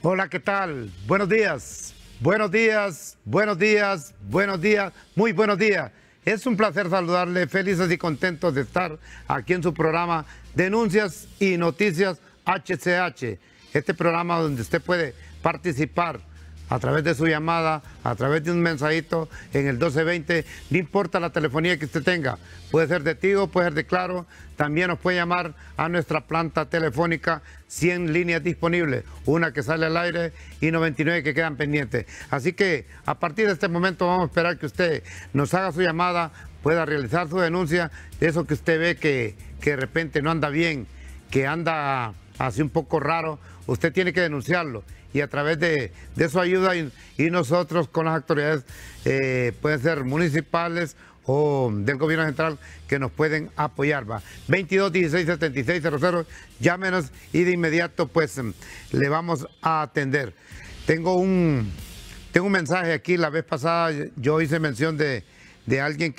Hola, ¿qué tal? Buenos días, buenos días, buenos días, buenos días, muy buenos días. Es un placer saludarle, felices y contentos de estar aquí en su programa Denuncias y Noticias HCH. Este programa donde usted puede participar a través de su llamada, a través de un mensajito en el 1220, no importa la telefonía que usted tenga, puede ser de Tigo, puede ser de Claro, también nos puede llamar a nuestra planta telefónica, 100 líneas disponibles, una que sale al aire y 99 que quedan pendientes. Así que a partir de este momento vamos a esperar que usted nos haga su llamada, pueda realizar su denuncia, de eso que usted ve que de repente no anda bien, que anda así un poco raro, usted tiene que denunciarlo. Y a través de su ayuda y nosotros con las autoridades, pueden ser municipales o del gobierno central, que nos pueden apoyar. Va. 22 16 76 00, llámenos y de inmediato pues le vamos a atender. Tengo un mensaje aquí. La vez pasada yo hice mención de alguien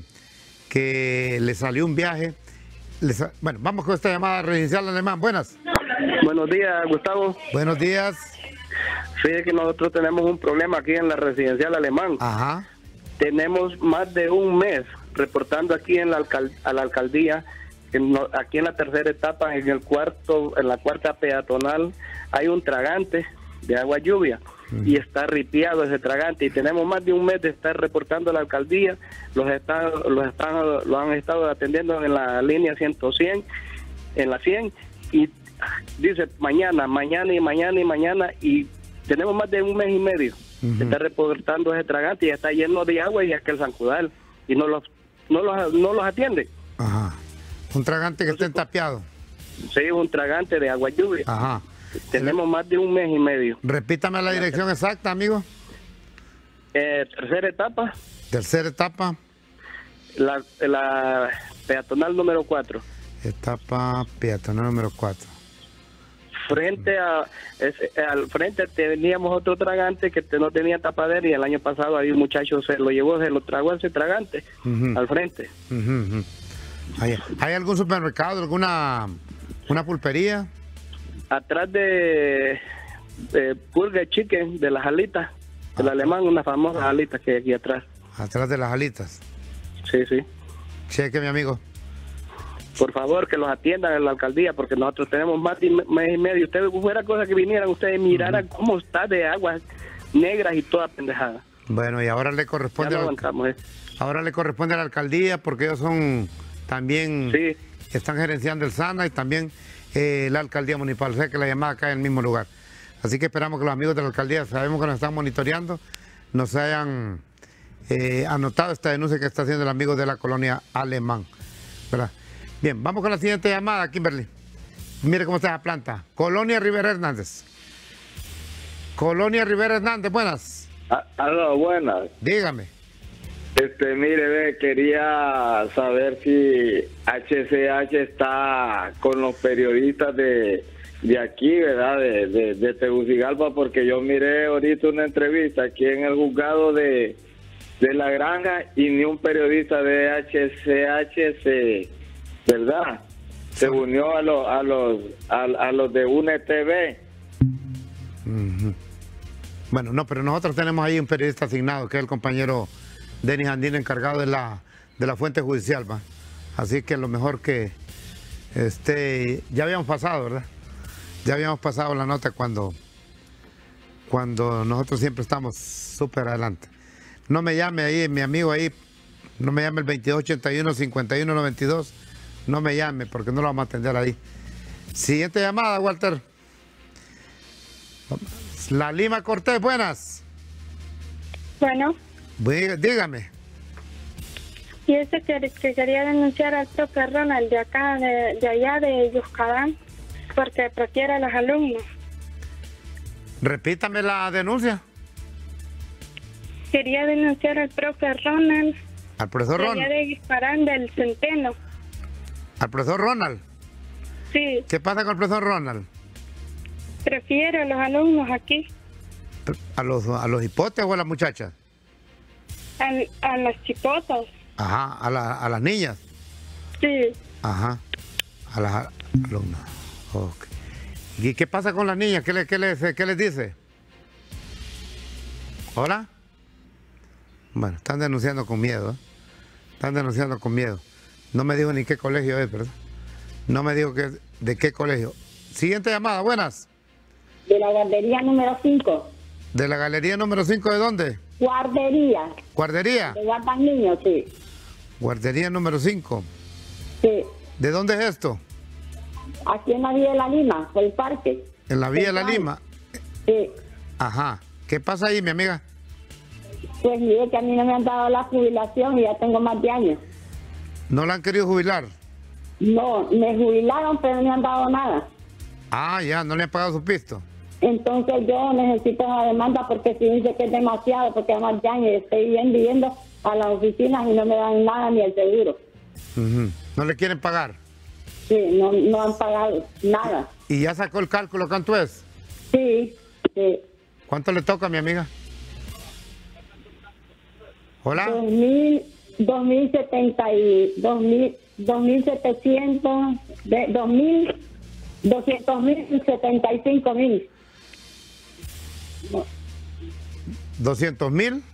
que le salió un viaje. Bueno, vamos con esta llamada residencial Alemán. Buenas. Buenos días, Gustavo. Buenos días. Fíjate que nosotros tenemos un problema aquí en la residencial Alemán. Ajá. Tenemos más de un mes reportando aquí a la alcaldía, aquí en la tercera etapa, en la cuarta peatonal, hay un tragante de agua lluvia y está ripiado ese tragante, y tenemos más de un mes de estar reportando a la alcaldía. Lo han estado atendiendo en la línea 100, en la 100, y dice mañana, y tenemos más de un mes y medio. Se está reportando ese tragante y está lleno de agua y aquel zancudal, y no los atiende. Ajá. Un tragante que esté tapiado. Sí, un tragante de agua lluvia. Ajá. Tenemos más de un mes y medio. Repítame la dirección exacta, amigo. Tercera etapa. Tercera etapa. La peatonal número 4. Etapa peatonal número 4. Al frente teníamos otro tragante que no tenía tapadera, y el año pasado ahí un muchacho se lo tragó ese tragante al frente. ¿Hay algún supermercado, una pulpería? Atrás de Burger Chicken, de las alitas, del Alemán, unas famosas alitas que hay aquí atrás. Atrás de las alitas. Sí, sí. Cheque, mi amigo. Por favor, que los atiendan en la alcaldía, porque nosotros tenemos más de un mes y medio. Ustedes, fuera cosa que vinieran, ustedes miraran cómo está de aguas negras y toda pendejada. Bueno, y ahora le corresponde ahora le corresponde a la alcaldía, porque ellos son también, sí, están gerenciando el SANA y también la alcaldía municipal. O sea que la llamada cae en el mismo lugar. Así que esperamos que los amigos de la alcaldía, sabemos que nos están monitoreando, nos hayan anotado esta denuncia que está haciendo el amigo de la colonia Alemán, ¿verdad? Bien, vamos con la siguiente llamada, Kimberly. Mire cómo está la planta. Colonia Rivera Hernández. Colonia Rivera Hernández, buenas. Aló, buenas. Dígame. Mire, quería saber si HCH está con los periodistas de aquí, ¿verdad? De Tegucigalpa, porque yo miré ahorita una entrevista aquí en el juzgado de La Granja, y ni un periodista de HCH ¿verdad? Se unió a los de UNETV. Bueno, no, pero nosotros tenemos ahí un periodista asignado, que es el compañero Denis Andino, encargado de la fuente judicial, ¿va? Así que lo mejor que ya habíamos pasado, ¿verdad? Ya habíamos pasado la nota cuando nosotros siempre estamos súper adelante. No me llame ahí, mi amigo ahí, no me llame el 2281-5192. No me llame, porque no lo vamos a atender ahí. Siguiente llamada, Walter. La Lima Cortés, buenas. Bueno. Dígame. Y ese que quería denunciar al propio Ronald de acá, de allá de Yuscadán, porque prefiere a los alumnos. Repítame la denuncia. Quería denunciar al propio Ronald. ¿Al profesor Ronald? De allá de Yuscadán, del Centeno. ¿Al profesor Ronald? Sí. ¿Qué pasa con el profesor Ronald? Prefiere a los alumnos aquí. ¿A los hipotes o a las muchachas? A las chipotas. Ajá, a las niñas. Sí. Ajá, a las alumnas. Ok. ¿Y qué pasa con las niñas? ¿Qué les dice? ¿Hola? Bueno, están denunciando con miedo, ¿eh? Están denunciando con miedo. No me dijo ni qué colegio es, ¿verdad? No me dijo de qué colegio. Siguiente llamada, buenas. De la guardería número 5. ¿De la galería número 5 de dónde? Guardería. ¿Guardería? De guardan niños, sí. Guardería número 5. Sí. ¿De dónde es esto? Aquí en la Vía de la Lima, por el parque. En la Vía de la Lima. Sí. Ajá. ¿Qué pasa ahí, mi amiga? Pues mire que a mí no me han dado la jubilación y ya tengo más de años. ¿No la han querido jubilar? No, me jubilaron pero no me han dado nada. Ah, ya, no le han pagado su pisto. Entonces yo necesito una demanda porque si dice que es demasiado, porque además de años estoy viendo a las oficinas y no me dan nada ni el seguro. ¿No le quieren pagar? Sí, no han pagado nada. ¿Y ya sacó el cálculo cuánto es? Sí, sí. ¿Cuánto le toca, mi amiga? ¿Hola? 2.700, 200.075.000. ¿200.000?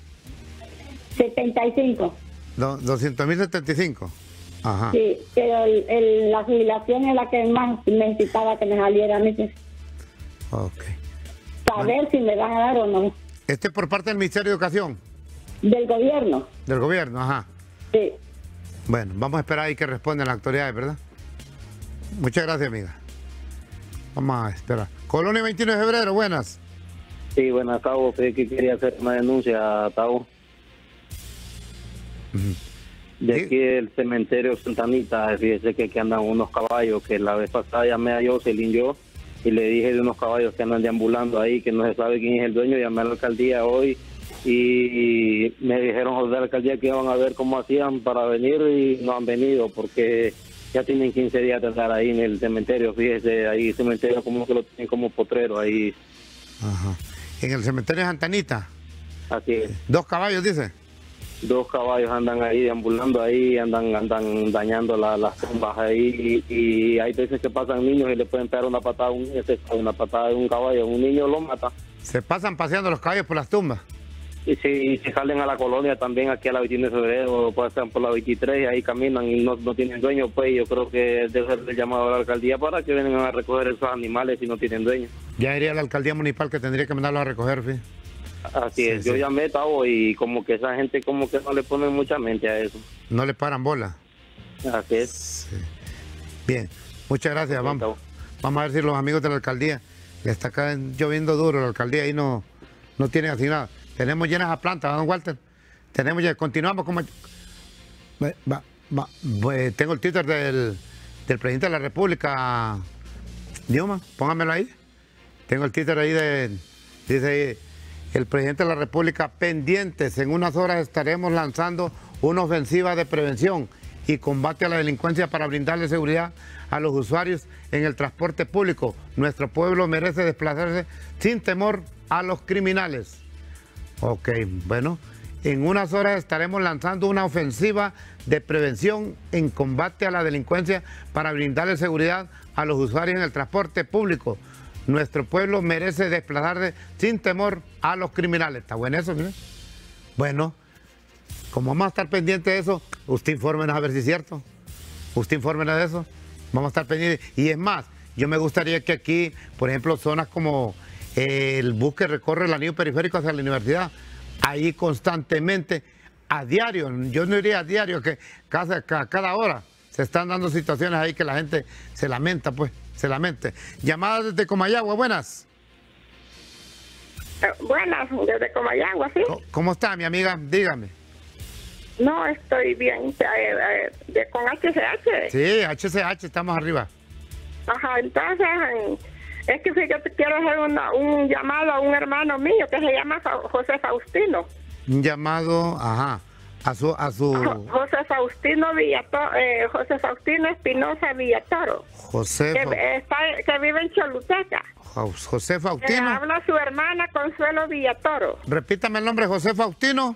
75. 200.075. Ajá. Sí, pero la jubilación es la que más necesitaba que me saliera a mí. Ok. Saber si me van a dar o no. Este es por parte del Ministerio de Educación. Del gobierno. Del gobierno, ajá. Sí. Bueno, vamos a esperar ahí que respondan las autoridades, ¿verdad? Muchas gracias, amiga. Vamos a esperar. Colonia 21 de febrero, buenas. Sí, buenas, Tavo. Que quería hacer una denuncia, Tavo. De Sí. aquí del cementerio Santanita, fíjese que aquí andan unos caballos, que la vez pasada llamé a Jocelyn yo y le dije de unos caballos que andan deambulando ahí, que no se sabe quién es el dueño. Llamé a la alcaldía hoy y me dijeron los de la alcaldía que iban a ver cómo hacían para venir y no han venido porque ya tienen 15 días de estar ahí en el cementerio. Fíjese, ahí el cementerio como que lo tienen como potrero ahí. Ajá. En el cementerio de Santanita. Así es. 2 caballos, dice. 2 caballos andan ahí deambulando ahí, andan dañando las tumbas ahí y hay veces que pasan niños y le pueden pegar una patada a un niño, una patada de un caballo, un niño lo mata. Se pasan paseando los caballos por las tumbas. Y si salen a la colonia también, aquí a la 21 de febrero, pasan por la 23 y ahí caminan y no tienen dueño, pues yo creo que debe ser el llamado a la alcaldía para que vengan a recoger esos animales si no tienen dueño. Ya iría la alcaldía municipal que tendría que mandarlos a recoger, ¿sí? Así Sí, es, sí. yo llamé, Tavo, y como que esa gente como que no le ponen mucha mente a eso. No le paran bola. Así es. Sí. Bien, muchas gracias. Vamos a ver si los amigos de la alcaldía le está lloviendo duro. La alcaldía ahí no tiene asignado. Tenemos llenas a plantas, don Walter. Tenemos ya, continuamos como... tengo el Twitter del presidente de la República. Dioma, póngamelo ahí. Tengo el Twitter ahí dice ahí, el presidente de la República pendientes. En unas horas estaremos lanzando una ofensiva de prevención y combate a la delincuencia para brindarle seguridad a los usuarios en el transporte público. Nuestro pueblo merece desplazarse sin temor a los criminales. Ok, bueno, en unas horas estaremos lanzando una ofensiva de prevención en combate a la delincuencia para brindarle seguridad a los usuarios en el transporte público. Nuestro pueblo merece desplazarse sin temor a los criminales. ¿Está bueno eso? Mire? Bueno, como vamos a estar pendientes de eso, usted infórmenos a ver si es cierto. Usted infórmenos de eso. Vamos a estar pendientes. Y es más, yo me gustaría que aquí, por ejemplo, zonas como el bus que recorre el anillo periférico hacia la universidad, ahí constantemente, a diario, yo no diría a diario, que cada hora se están dando situaciones ahí que la gente se lamenta, pues, se lamenta. Llamadas desde Comayagua, buenas. Buenas, desde Comayagua, ¿sí? ¿Cómo está, mi amiga? Dígame. No, estoy bien. ¿Con HCH? Sí, HCH, estamos arriba. Ajá, entonces, es que yo te quiero hacer un llamado a un hermano mío que se llama José Faustino. Un llamado, ajá, a su... José Faustino José Faustino Espinosa Villatoro. Que vive en Choluteca. José Faustino. Habla su hermana Consuelo Villatoro. Repítame el nombre, José Faustino.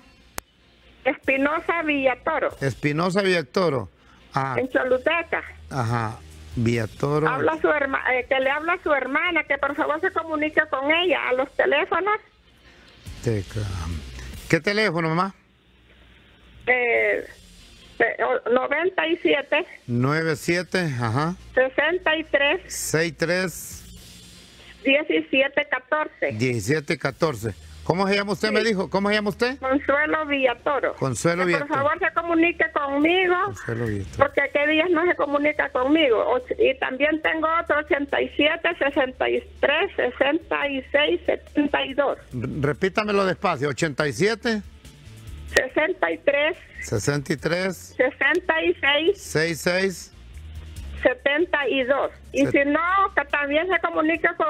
Espinosa Villatoro. Espinosa Villatoro. En Choluteca. Ajá. Villatoro. Que le habla a su hermana, que por favor se comunique con ella a los teléfonos. ¿Qué teléfono, mamá? 97 97, ajá. 63 63 1714. 1714. ¿Cómo se llama usted? Sí. Me dijo. ¿Cómo se llama usted? Consuelo Villatoro. Consuelo Que Villatoro. por favor se comunique conmigo. Consuelo Villatoro. Porque qué días no se comunica conmigo. Y también tengo otro 87 63 66 72. Repítamelo despacio. 87 63 63 66 66 72. Y si no, que también se comunique con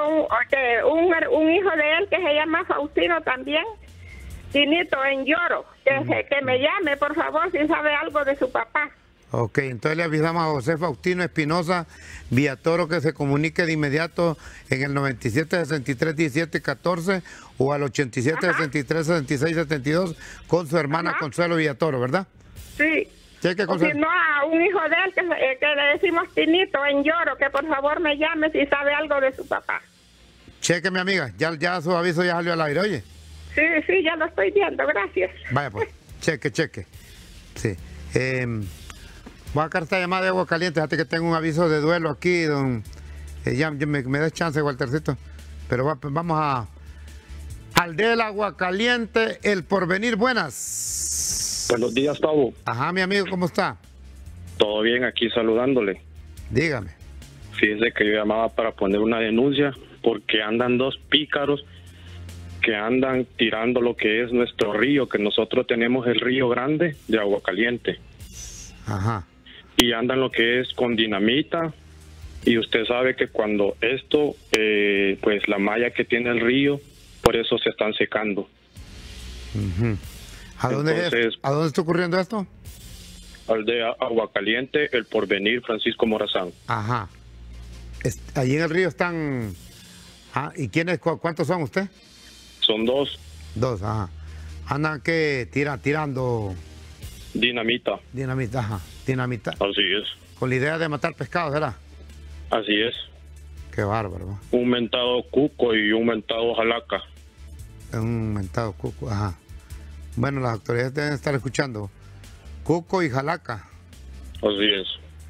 un hijo de él que se llama Faustino también, Tinito, en Lloro, que me llame, por favor, si sabe algo de su papá. Ok, entonces le avisamos a José Faustino Espinosa Villatoro que se comunique de inmediato en el 97 63 17 14 o al 87 63 66 72 con su hermana Consuelo Villatoro, ¿verdad? Sí. Cheque, O si no, a un hijo de él que le decimos Tinito, en Lloro, que por favor me llame si sabe algo de su papá. Cheque, mi amiga, ya su aviso ya salió al aire, oye. Sí, ya lo estoy viendo, gracias. Vaya pues, cheque. Sí. Voy a sacar esta llamada de agua caliente, fíjate que tengo un aviso de duelo aquí, don... ya me da chance, Waltercito. Pero vamos al del agua caliente, el porvenir. Buenas. Buenos días, Tavo. Ajá, mi amigo, ¿cómo está? Todo bien, aquí saludándole. Dígame. Fíjese que yo llamaba para poner una denuncia porque andan dos pícaros que andan tirando lo que es nuestro río, que nosotros tenemos el río grande de agua caliente. Ajá. Y andan lo que es con dinamita, y usted sabe que cuando esto, pues la malla que tiene el río, por eso se están secando. Uh-huh. ¿A dónde está ocurriendo esto? Aldea Aguacaliente, El Porvenir, Francisco Morazán. Ajá. Allí en el río están... ¿Y cuántos son usted? Son dos. Dos, ajá. Andan que tirando... Dinamita. Dinamita, ajá. Dinamita. Así es. Con la idea de matar pescados, ¿verdad? Así es. Qué bárbaro. Un mentado cuco y un mentado jalaca. Un mentado cuco, ajá. Bueno, las autoridades deben estar escuchando. Cuco y jalaca. Así es.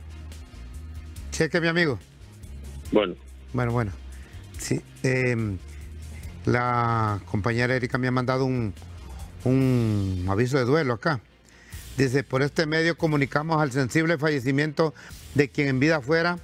Cheque, mi amigo. Bueno. Bueno. Sí. La compañera Erika me ha mandado un aviso de duelo acá. Dice, por este medio comunicamos al sensible fallecimiento de quien en vida fuera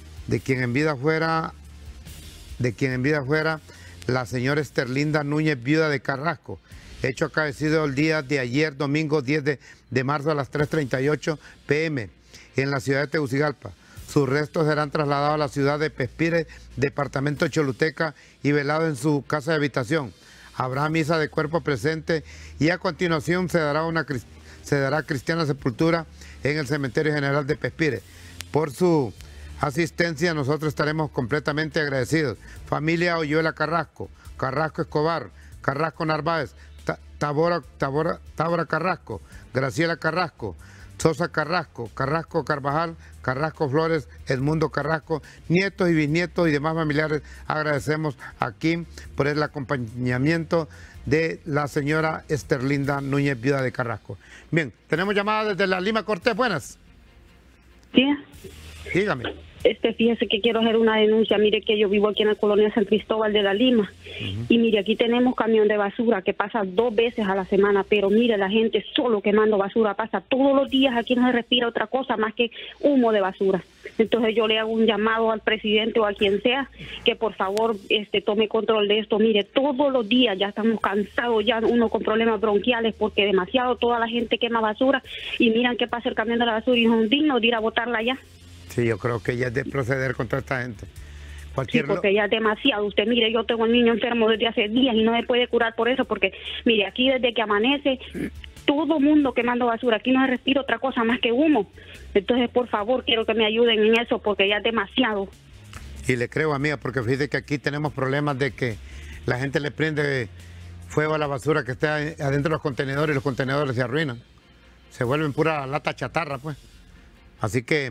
la señora Esterlinda Núñez, viuda de Carrasco, hecho acaecido el día de ayer, domingo 10 de marzo a las 3:38 p.m. en la ciudad de Tegucigalpa. Sus restos serán trasladados a la ciudad de Pespire, departamento de Choluteca, y velado en su casa de habitación. Habrá misa de cuerpo presente y a continuación se dará cristiana sepultura en el Cementerio General de Pespire. Por su asistencia nosotros estaremos completamente agradecidos. Familia Oyuela Carrasco, Carrasco Escobar, Carrasco Narváez, Tábora Carrasco, Graciela Carrasco, Sosa Carrasco, Carrasco Carvajal, Carrasco Flores, Edmundo Carrasco, nietos y bisnietos y demás familiares. Agradecemos aquí por el acompañamiento de la señora Esterlinda Núñez, viuda de Carrasco. Bien, tenemos llamada desde la Lima Cortés. Buenas. Sí. Dígame. Fíjese que quiero hacer una denuncia. Mire que yo vivo aquí en la colonia San Cristóbal de la Lima. Y mire, aquí tenemos camión de basura que pasa 2 veces a la semana, pero mire, la gente solo quemando basura, pasa todos los días. Aquí no se respira otra cosa más que humo de basura. Entonces yo le hago un llamado al presidente o a quien sea que por favor tome control de esto. Mire, todos los días ya estamos cansados, ya uno con problemas bronquiales porque demasiado toda la gente quema basura y miran qué pasa el camión de la basura y es un digno de ir a botarla allá. Sí, yo creo que ya es de proceder contra esta gente. Sí, porque ya es demasiado. Usted mire, yo tengo un niño enfermo desde hace días y no se puede curar por eso, porque mire, aquí desde que amanece, todo mundo quemando basura. Aquí no se respira otra cosa más que humo. Entonces, por favor, quiero que me ayuden en eso, porque ya es demasiado. Y le creo, amiga, porque fíjate que aquí tenemos problemas de que la gente le prende fuego a la basura que está adentro de los contenedores y los contenedores se arruinan. Se vuelven pura lata chatarra, pues. Así que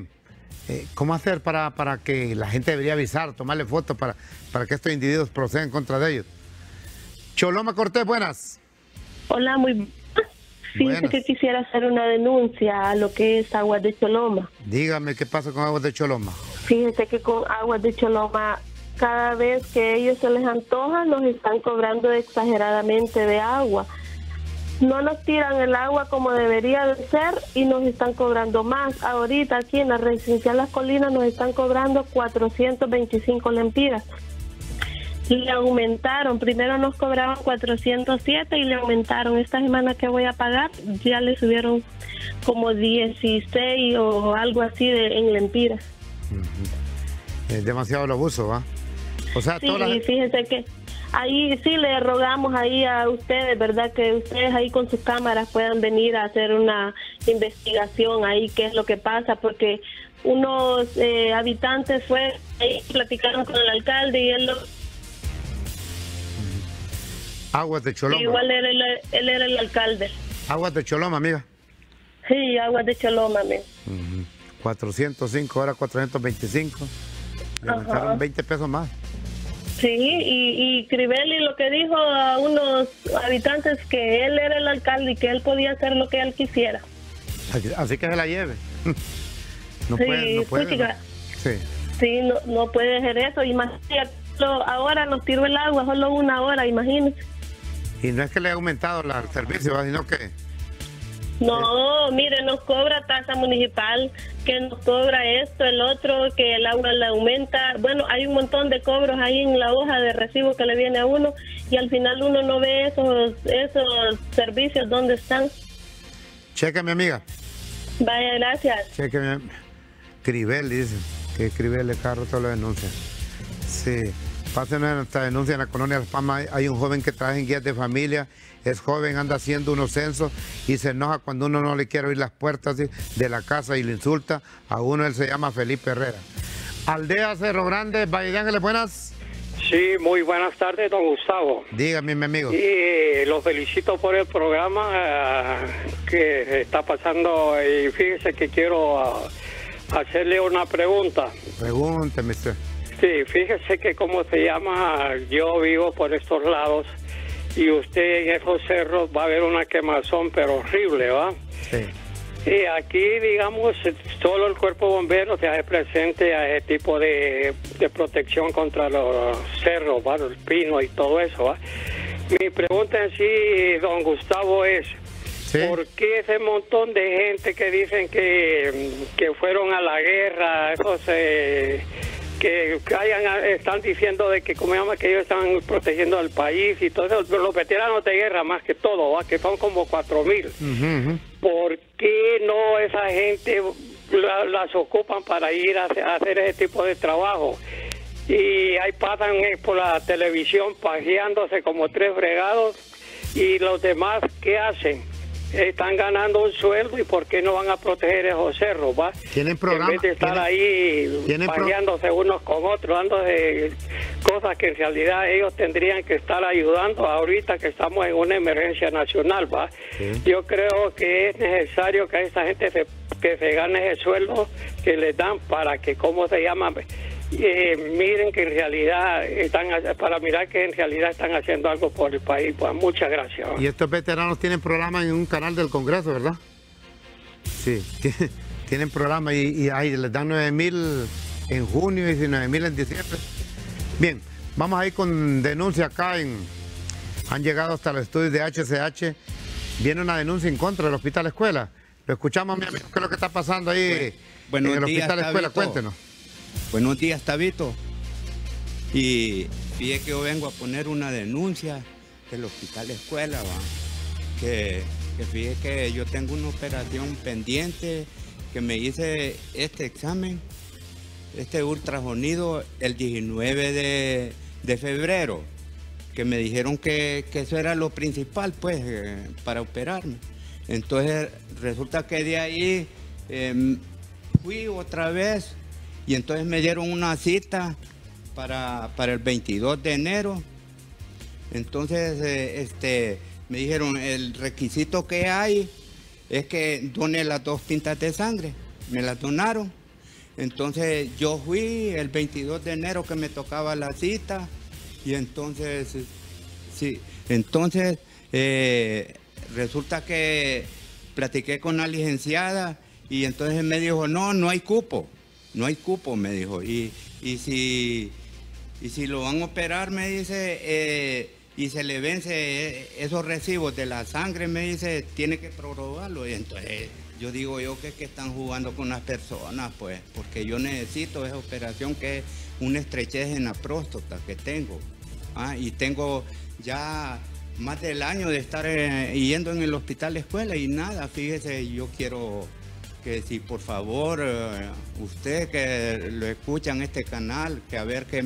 ¿Cómo hacer para que la gente debería avisar, tomarle fotos para que estos individuos procedan contra de ellos? Choloma Cortés, buenas. Hola, muy Fíjese que quisiera hacer una denuncia a lo que es Aguas de Choloma. Dígame, ¿qué pasa con Aguas de Choloma? Fíjese que con Aguas de Choloma, cada vez que a ellos se les antoja, nos están cobrando exageradamente de agua. No nos tiran el agua como debería de ser y nos están cobrando más. Ahorita aquí en la residencial Las Colinas nos están cobrando 425 lempiras. Le aumentaron, primero nos cobraban 407 y le aumentaron. Esta semana que voy a pagar ya le subieron como 16 o algo así en lempiras. Es demasiado el abuso, ¿va? O sea, sí, fíjense que ahí sí le rogamos ahí a ustedes, ¿verdad? Que ustedes ahí con sus cámaras puedan venir a hacer una investigación ahí, qué es lo que pasa, porque unos habitantes platicaron con el alcalde y él Aguas de Choloma. Igual él era el alcalde. Aguas de Choloma, amiga. Sí, Aguas de Choloma, amigo. 405, ahora 425. Le aumentaron 20 pesos más. Sí, y Crivelli lo que dijo a unos habitantes que él era el alcalde y que él podía hacer lo que él quisiera. Así que se la lleve. No sí, puede. ¿No? Sí. Sí, no puede hacer eso. Imagínate, ahora nos tiró el agua, solo una hora, imagínese. Y no es que le ha aumentado el servicio, sino que... No, mire, nos cobra tasa municipal, que nos cobra esto, el otro, que el agua le aumenta. Bueno, hay un montón de cobros ahí en la hoja de recibo que le viene a uno y al final uno no ve esos servicios dónde están. Cheque, mi amiga. Vaya, gracias. Cheque, Crivelli dice que Crivelli cada rato lo denuncia. Sí. Pásenos nuestra denuncia en la colonia Las Palmas. Hay un joven que trabaja en guías de familia, es joven, anda haciendo unos censos y se enoja cuando uno no le quiere abrir las puertas de la casa y le insulta. A uno él se llama Felipe Herrera. Aldea Cerro Grande, Valle de Ángeles, buenas. Sí, muy buenas tardes, don Gustavo. Dígame, mi amigo. Y los felicito por el programa que está pasando y fíjese que quiero hacerle una pregunta. Pregúnteme usted. Sí, fíjese que como se llama, yo vivo por estos lados y usted en esos cerros va a haber una quemazón, pero horrible, ¿va? Sí. Y aquí, digamos, solo el cuerpo bombero se hace presente a ese tipo de protección contra los cerros, ¿va? Los pinos y todo eso, ¿va? Mi pregunta en sí, don Gustavo, es... ¿Sí? ¿Por qué ese montón de gente que dicen que fueron a la guerra, esos... están diciendo de que como llama que ellos están protegiendo al país y todo eso, los veteranos de guerra más que todo, ¿va? Que son como 4,000. ¿Por qué no esa gente las ocupan para ir a hacer ese tipo de trabajo? Y ahí pasan por la televisión pajeándose como 3 fregados y los demás, ¿qué hacen? Están ganando un sueldo y ¿por qué no van a proteger esos cerros, va? Tienen programas. En vez de estar ahí paseándose unos con otros, dándose cosas que en realidad ellos tendrían que estar ayudando ahorita que estamos en una emergencia nacional, va. Sí. Yo creo que es necesario que a esta gente que se gane ese sueldo que les dan para que, ¿cómo se llama? Miren que en realidad para mirar que en realidad están haciendo algo por el país. Pues muchas gracias. Y estos veteranos tienen programa en un canal del Congreso, ¿verdad? Sí, tienen programa y ahí les dan 9,000 en junio y 19,000 en diciembre. Bien, vamos a ir con denuncia acá. Han llegado hasta los estudios de HCH. Viene una denuncia en contra del Hospital Escuela. Lo escuchamos, mi amigo, ¿qué es lo que está pasando ahí en el Hospital Escuela? Cuéntenos. Buenos días, Tabito. Y fíjate que yo vengo a poner una denuncia del Hospital Escuela, ¿va? Que fíjate que yo tengo una operación pendiente, que me hice este examen, este ultrasonido, el 19 de febrero, que me dijeron que eso era lo principal, pues, para operarme. Entonces, resulta que de ahí fui otra vez. Y entonces me dieron una cita para el 22 de enero. Entonces me dijeron, el requisito que hay es que done las 2 pintas de sangre. Me las donaron. Entonces yo fui el 22 de enero que me tocaba la cita y entonces, sí, entonces resulta que platiqué con la licenciada y entonces me dijo, no hay cupo, me dijo, y si lo van a operar, me dice, y se le vence esos recibos de la sangre, me dice, tiene que prorrogarlo. Y entonces yo digo que están jugando con las personas, pues, porque yo necesito esa operación que es una estrechez en la próstata que tengo. Y tengo ya más del año de estar yendo en el hospital escuela y nada, fíjese, yo quiero que si por favor usted que lo escuchan este canal, que a ver qué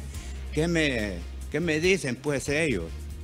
me dicen pues ellos.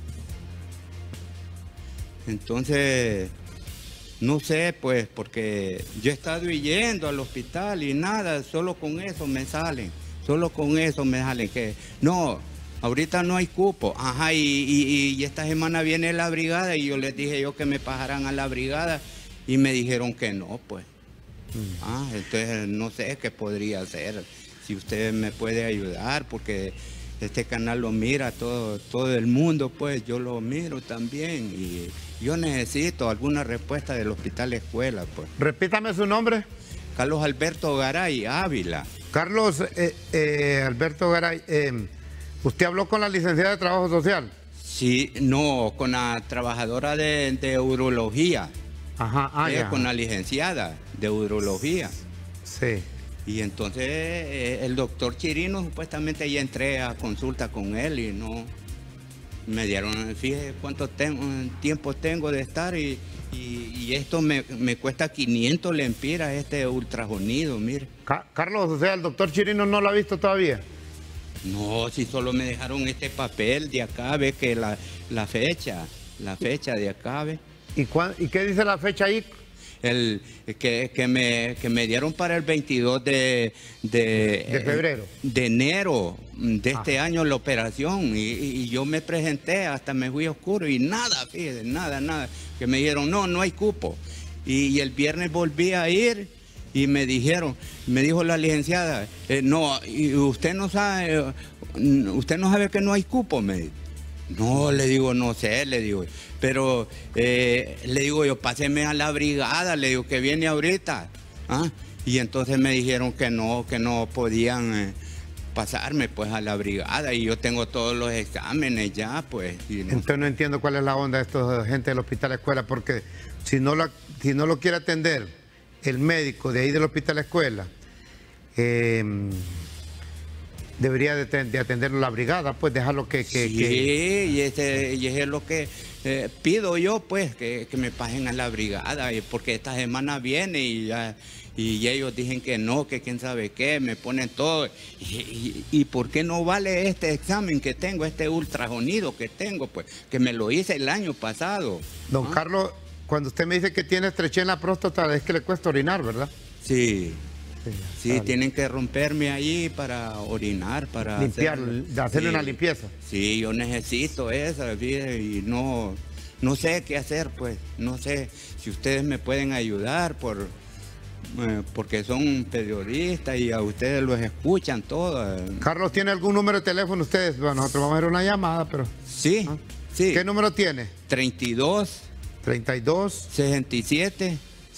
Entonces, no sé pues, porque yo he estado yendo al hospital y nada, solo con eso me salen, que no, ahorita no hay cupo. Ajá, y esta semana viene la brigada y yo les dije que me pasaran a la brigada y me dijeron que no, pues. Entonces no sé qué podría hacer, si usted me puede ayudar, porque este canal lo mira todo el mundo, pues yo lo miro también y yo necesito alguna respuesta del hospital escuela, pues. Repítame su nombre. Carlos Alberto Garay Ávila. Carlos Alberto Garay, ¿usted habló con la licenciada de Trabajo Social? Sí, no, con la trabajadora de urología. Ajá, ya. Con la licenciada de urología. Sí. Y entonces el doctor Chirino, supuestamente ya entré a consulta con él y no me dieron, fíjese cuánto tiempo tengo de estar y esto me cuesta 500 lempiras este ultrasonido, mire. Carlos, o sea, el doctor Chirino no lo ha visto todavía. No, si solo me dejaron este papel de acá, ve que la fecha de acá, ve. ¿Y qué dice la fecha ahí? Que me dieron para el 22 de febrero. De enero de este año la operación y yo me presenté, hasta me fui oscuro y nada, fíjate, nada, que me dijeron no hay cupo. Y el viernes volví a ir y me dijo la licenciada, no, y usted no sabe que no hay cupo, me dijo. No, le digo, no sé, le digo, pero le digo yo, páseme a la brigada, le digo que viene ahorita. Y entonces me dijeron que no podían pasarme pues a la brigada y yo tengo todos los exámenes ya, pues. Entonces no entiendo cuál es la onda de esta gente del hospital escuela, porque si no lo quiere atender el médico de ahí del hospital escuela, debería de atenderlo la brigada, pues dejarlo que... Y es lo que pido yo, pues, que me pasen a la brigada, porque esta semana viene y ellos dicen que no, que quién sabe qué, me ponen todo. ¿Y por qué no vale este examen que tengo, este ultrasonido que tengo, pues, que me lo hice el año pasado? Don Carlos, cuando usted me dice que tiene estrechez en la próstata, es que le cuesta orinar, ¿verdad? Sí. Sí, tienen que romperme ahí para orinar, para hacerle una limpieza. Sí, yo necesito esa, y no sé qué hacer, pues, no sé si ustedes me pueden ayudar porque son periodistas y a ustedes los escuchan todos. Carlos, ¿tiene algún número de teléfono ustedes? Bueno, nosotros vamos a hacer una llamada, pero... Sí, sí. ¿Qué número tiene? 32 67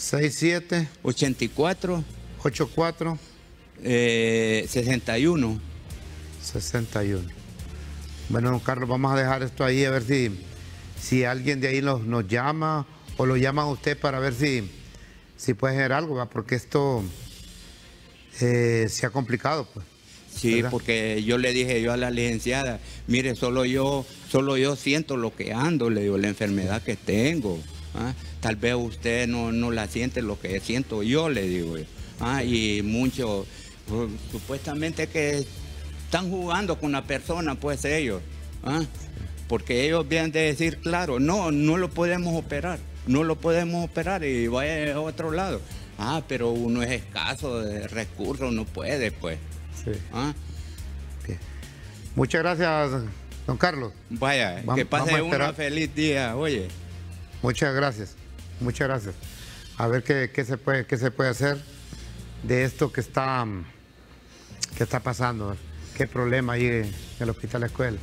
84 61. Bueno, don Carlos, vamos a dejar esto ahí a ver si alguien de ahí nos llama o lo llaman a usted para ver si puede hacer algo, ¿va? Porque esto se ha complicado, pues. Sí, ¿verdad? Porque yo le dije a la licenciada, mire, solo yo siento lo que ando, le digo, la enfermedad que tengo. Tal vez usted no la siente lo que siento yo, le digo. Y muchos, supuestamente que están jugando con la persona, pues ellos. Porque ellos vienen de decir, claro, no lo podemos operar, y vaya a otro lado. Pero uno es escaso de recursos, no puede, pues. Sí. Bien. Muchas gracias, don Carlos. Vaya, que pase un feliz día, oye. Muchas gracias. A ver qué se puede hacer. esto que está pasando. ¿Qué problema hay en el Hospital Escuela?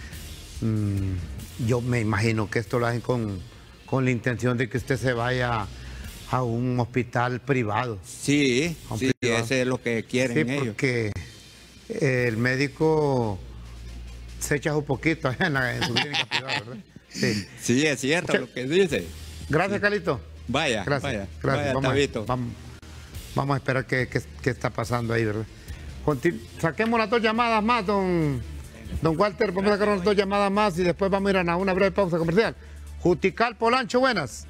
Yo me imagino que esto lo hacen con la intención de que usted se vaya a un hospital privado. Sí, sí, ese es lo que quieren ellos. Porque el médico se echa un poquito en su clínica privada, ¿verdad? Sí, sí, es cierto lo que dice. Gracias, Carlito. Vaya, gracias. Vaya, Tabito. Vamos a esperar qué está pasando ahí, ¿verdad? Saquemos las 2 llamadas más, don Walter. Vamos a sacar unas 2 llamadas más y después vamos a ir a una breve pausa comercial. Jutical Polancho, buenas.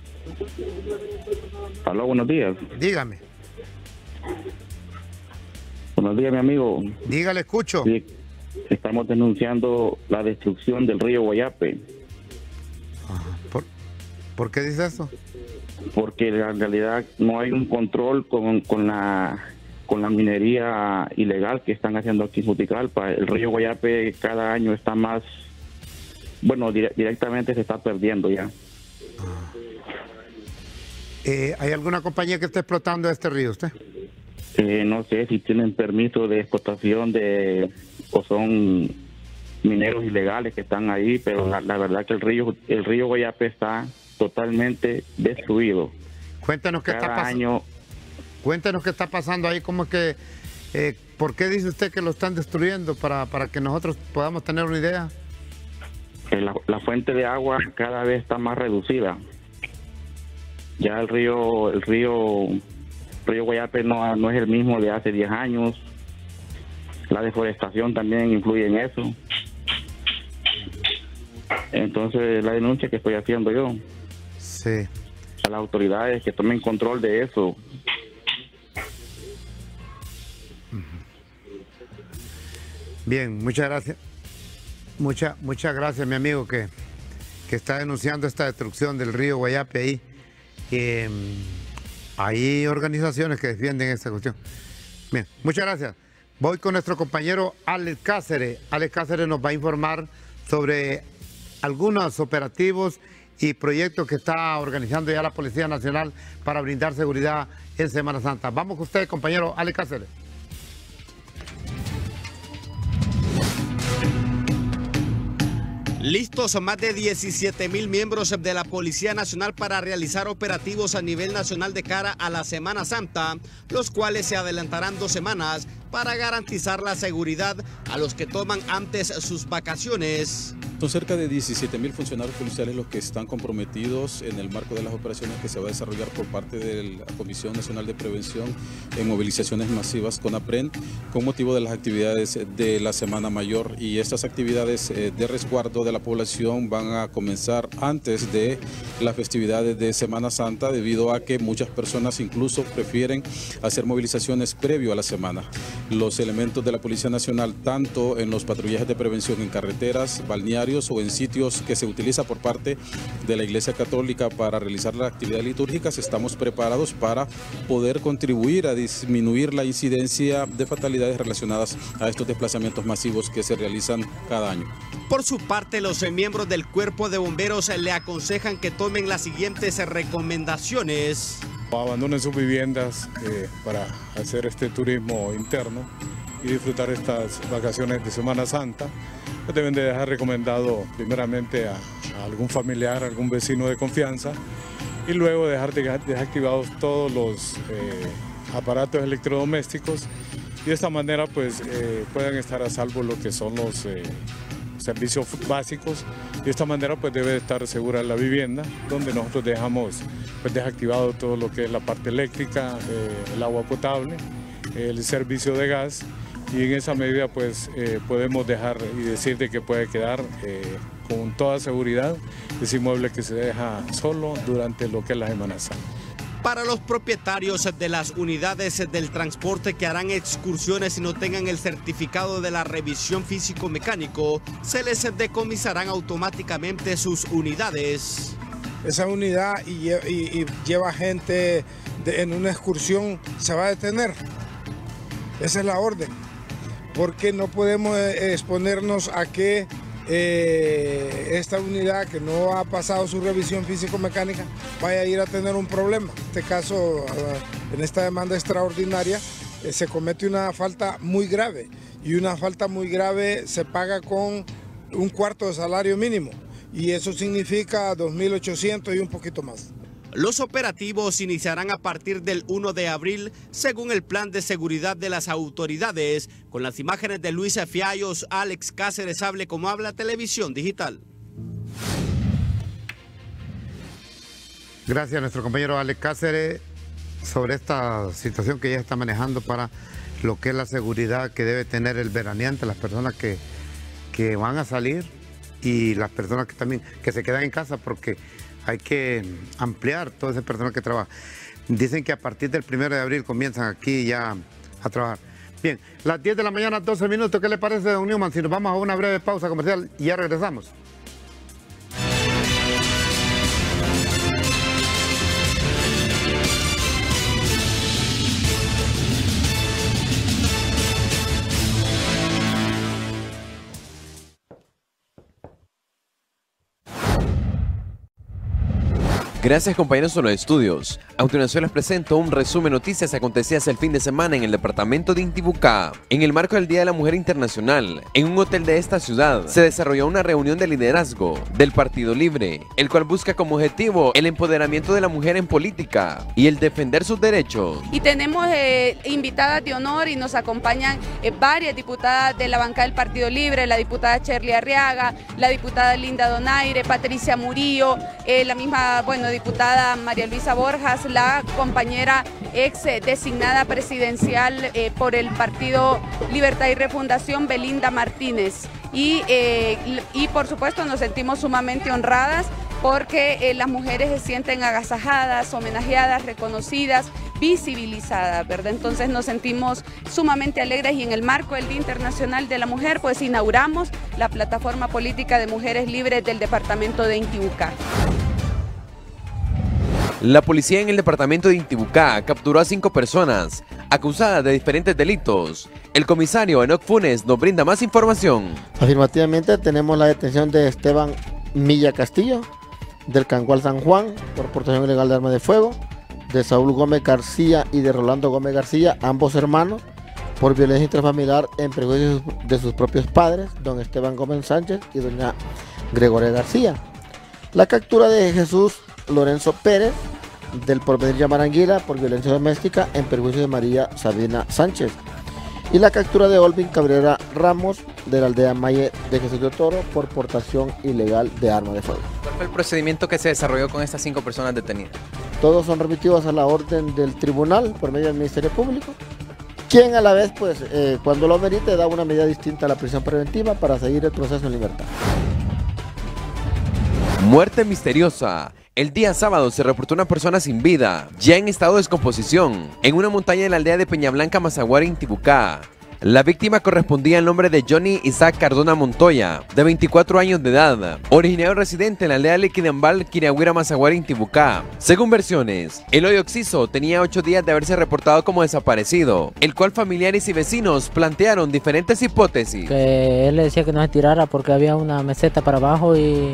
Aló, buenos días. Dígame. Buenos días, mi amigo. Dígale, escucho. Sí, estamos denunciando la destrucción del río Guayape. ¿Por qué dice eso? Porque en realidad no hay un control con la minería ilegal que están haciendo aquí en Juticalpa. El río Guayape cada año está más, bueno, directamente se está perdiendo ya. ¿Hay alguna compañía que esté explotando este río usted? No sé si tienen permiso de explotación o son mineros ilegales que están ahí, pero la verdad que el río Guayape está totalmente destruido. Cuéntanos qué está pasando. Cuéntanos qué está pasando ahí, cómo es que, ¿por qué dice usted que lo están destruyendo? Para que nosotros podamos tener una idea. La fuente de agua cada vez está más reducida. Ya el río Guayape no es el mismo de hace 10 años. La deforestación también influye en eso. Entonces, la denuncia que estoy haciendo yo. Sí. A las autoridades que tomen control de eso. Bien, muchas gracias. Muchas gracias, mi amigo, que está denunciando esta destrucción del río Guayape ahí. Hay organizaciones que defienden esta cuestión. Bien, muchas gracias. Voy con nuestro compañero Alex Cáceres. Alex Cáceres nos va a informar sobre algunos operativos y proyectos que está organizando ya la Policía Nacional para brindar seguridad en Semana Santa. Vamos con usted, compañero Alex Cáceres. Listos más de 17,000 miembros de la Policía Nacional para realizar operativos a nivel nacional de cara a la Semana Santa, los cuales se adelantarán 2 semanas para garantizar la seguridad a los que toman antes sus vacaciones. Son cerca de 17,000 funcionarios policiales los que están comprometidos en el marco de las operaciones que se va a desarrollar por parte de la Comisión Nacional de Prevención en movilizaciones masivas CONAPREN con motivo de las actividades de la Semana Mayor, y estas actividades de resguardo de la población van a comenzar antes de las festividades de Semana Santa, debido a que muchas personas incluso prefieren hacer movilizaciones previo a la semana. Los elementos de la Policía Nacional, tanto en los patrullajes de prevención en carreteras, balnearios o en sitios que se utiliza por parte de la Iglesia Católica para realizar las actividades litúrgicas, estamos preparados para poder contribuir a disminuir la incidencia de fatalidades relacionadas a estos desplazamientos masivos que se realizan cada año. Por su parte, los miembros del Cuerpo de Bomberos le aconsejan que tomen las siguientes recomendaciones. Abandonen sus viviendas para hacer este turismo interno y disfrutar estas vacaciones de Semana Santa. Deben de dejar recomendado primeramente a algún familiar, a algún vecino de confianza, y luego dejar desactivados todos los aparatos electrodomésticos, y de esta manera pues puedan estar a salvo lo que son los servicios básicos. De esta manera pues debe estar segura la vivienda, donde nosotros dejamos pues desactivado todo lo que es la parte eléctrica, el agua potable, el servicio de gas, y en esa medida pues podemos dejar y decir de que puede quedar con toda seguridad ese inmueble que se deja solo durante lo que es la Semana Santa. Para los propietarios de las unidades del transporte que harán excursiones y no tengan el certificado de la revisión físico-mecánico, se les decomisarán automáticamente sus unidades. Esa unidad y lleva gente en una excursión, se va a detener. Esa es la orden, porque no podemos exponernos a que esta unidad que no ha pasado su revisión físico-mecánica vaya a ir a tener un problema. En este caso, en esta demanda extraordinaria, se comete una falta muy grave, y una falta muy grave se paga con un cuarto de salario mínimo, y eso significa 2.800 y un poquito más. Los operativos iniciarán a partir del 1 de abril, según el plan de seguridad de las autoridades. Con las imágenes de Luis Fiallos, Alex Cáceres, Hable Como Habla, Televisión Digital. Gracias a nuestro compañero Alex Cáceres sobre esta situación que ella está manejando para lo que es la seguridad que debe tener el veraneante, las personas que van a salir y las personas que también que se quedan en casa, porque hay que ampliar todas esas personas que trabajan. Dicen que a partir del 1 de abril comienzan aquí ya a trabajar. Bien, las 10 de la mañana, 12 minutos, ¿qué le parece, don Newman? Si nos vamos a una breve pausa comercial y ya regresamos. Gracias, compañeros de los estudios. A continuación les presento un resumen de noticias acontecidas el fin de semana en el departamento de Intibucá. En el marco del Día de la Mujer Internacional, en un hotel de esta ciudad, se desarrolló una reunión de liderazgo del Partido Libre, el cual busca como objetivo el empoderamiento de la mujer en política y el defender sus derechos. Y tenemos invitadas de honor y nos acompañan varias diputadas de la bancada del Partido Libre, la diputada Cherly Arriaga, la diputada Linda Donaire, Patricia Murillo, la misma, diputada María Luisa Borjas, la compañera ex designada presidencial por el Partido Libertad y Refundación, Belinda Martínez. Y por supuesto nos sentimos sumamente honradas porque las mujeres se sienten agasajadas, homenajeadas, reconocidas, visibilizadas, ¿verdad? Entonces nos sentimos sumamente alegres y en el marco del Día Internacional de la Mujer, pues inauguramos la plataforma política de mujeres libres del departamento de Intibucá. La policía en el departamento de Intibucá capturó a 5 personas acusadas de diferentes delitos. El comisario Enoc Funes nos brinda más información. Afirmativamente tenemos la detención de Esteban Milla Castillo, del Cangual San Juan, por portación ilegal de arma de fuego, de Saúl Gómez García y de Rolando Gómez García, ambos hermanos, por violencia intrafamiliar en perjuicio de sus propios padres, don Esteban Gómez Sánchez y doña Gregoria García. La captura de Jesús Lorenzo Pérez, del Porvenir Yamaranguila, por violencia doméstica en perjuicio de María Sabina Sánchez, y la captura de Olvin Cabrera Ramos, de la aldea Maye de Jesús de Toro, por portación ilegal de arma de fuego. ¿Cuál fue el procedimiento que se desarrolló con estas 5 personas detenidas? Todos son remitidos a la orden del tribunal por medio del Ministerio Público, quien a la vez, cuando lo merite, da una medida distinta a la prisión preventiva para seguir el proceso en libertad. Muerte misteriosa. El día sábado se reportó una persona sin vida, ya en estado de descomposición, en una montaña de la aldea de Peñablanca, Mazaguara, Intibucá. La víctima correspondía al nombre de Johnny Isaac Cardona Montoya, de 24 años de edad, originario residente en la aldea Liquidambal, Quiragüira, Mazaguara, Intibucá. Según versiones, Eloy Oxiso tenía 8 días de haberse reportado como desaparecido, el cual familiares y vecinos plantearon diferentes hipótesis. Que él le decía que no se tirara porque había una meseta para abajo y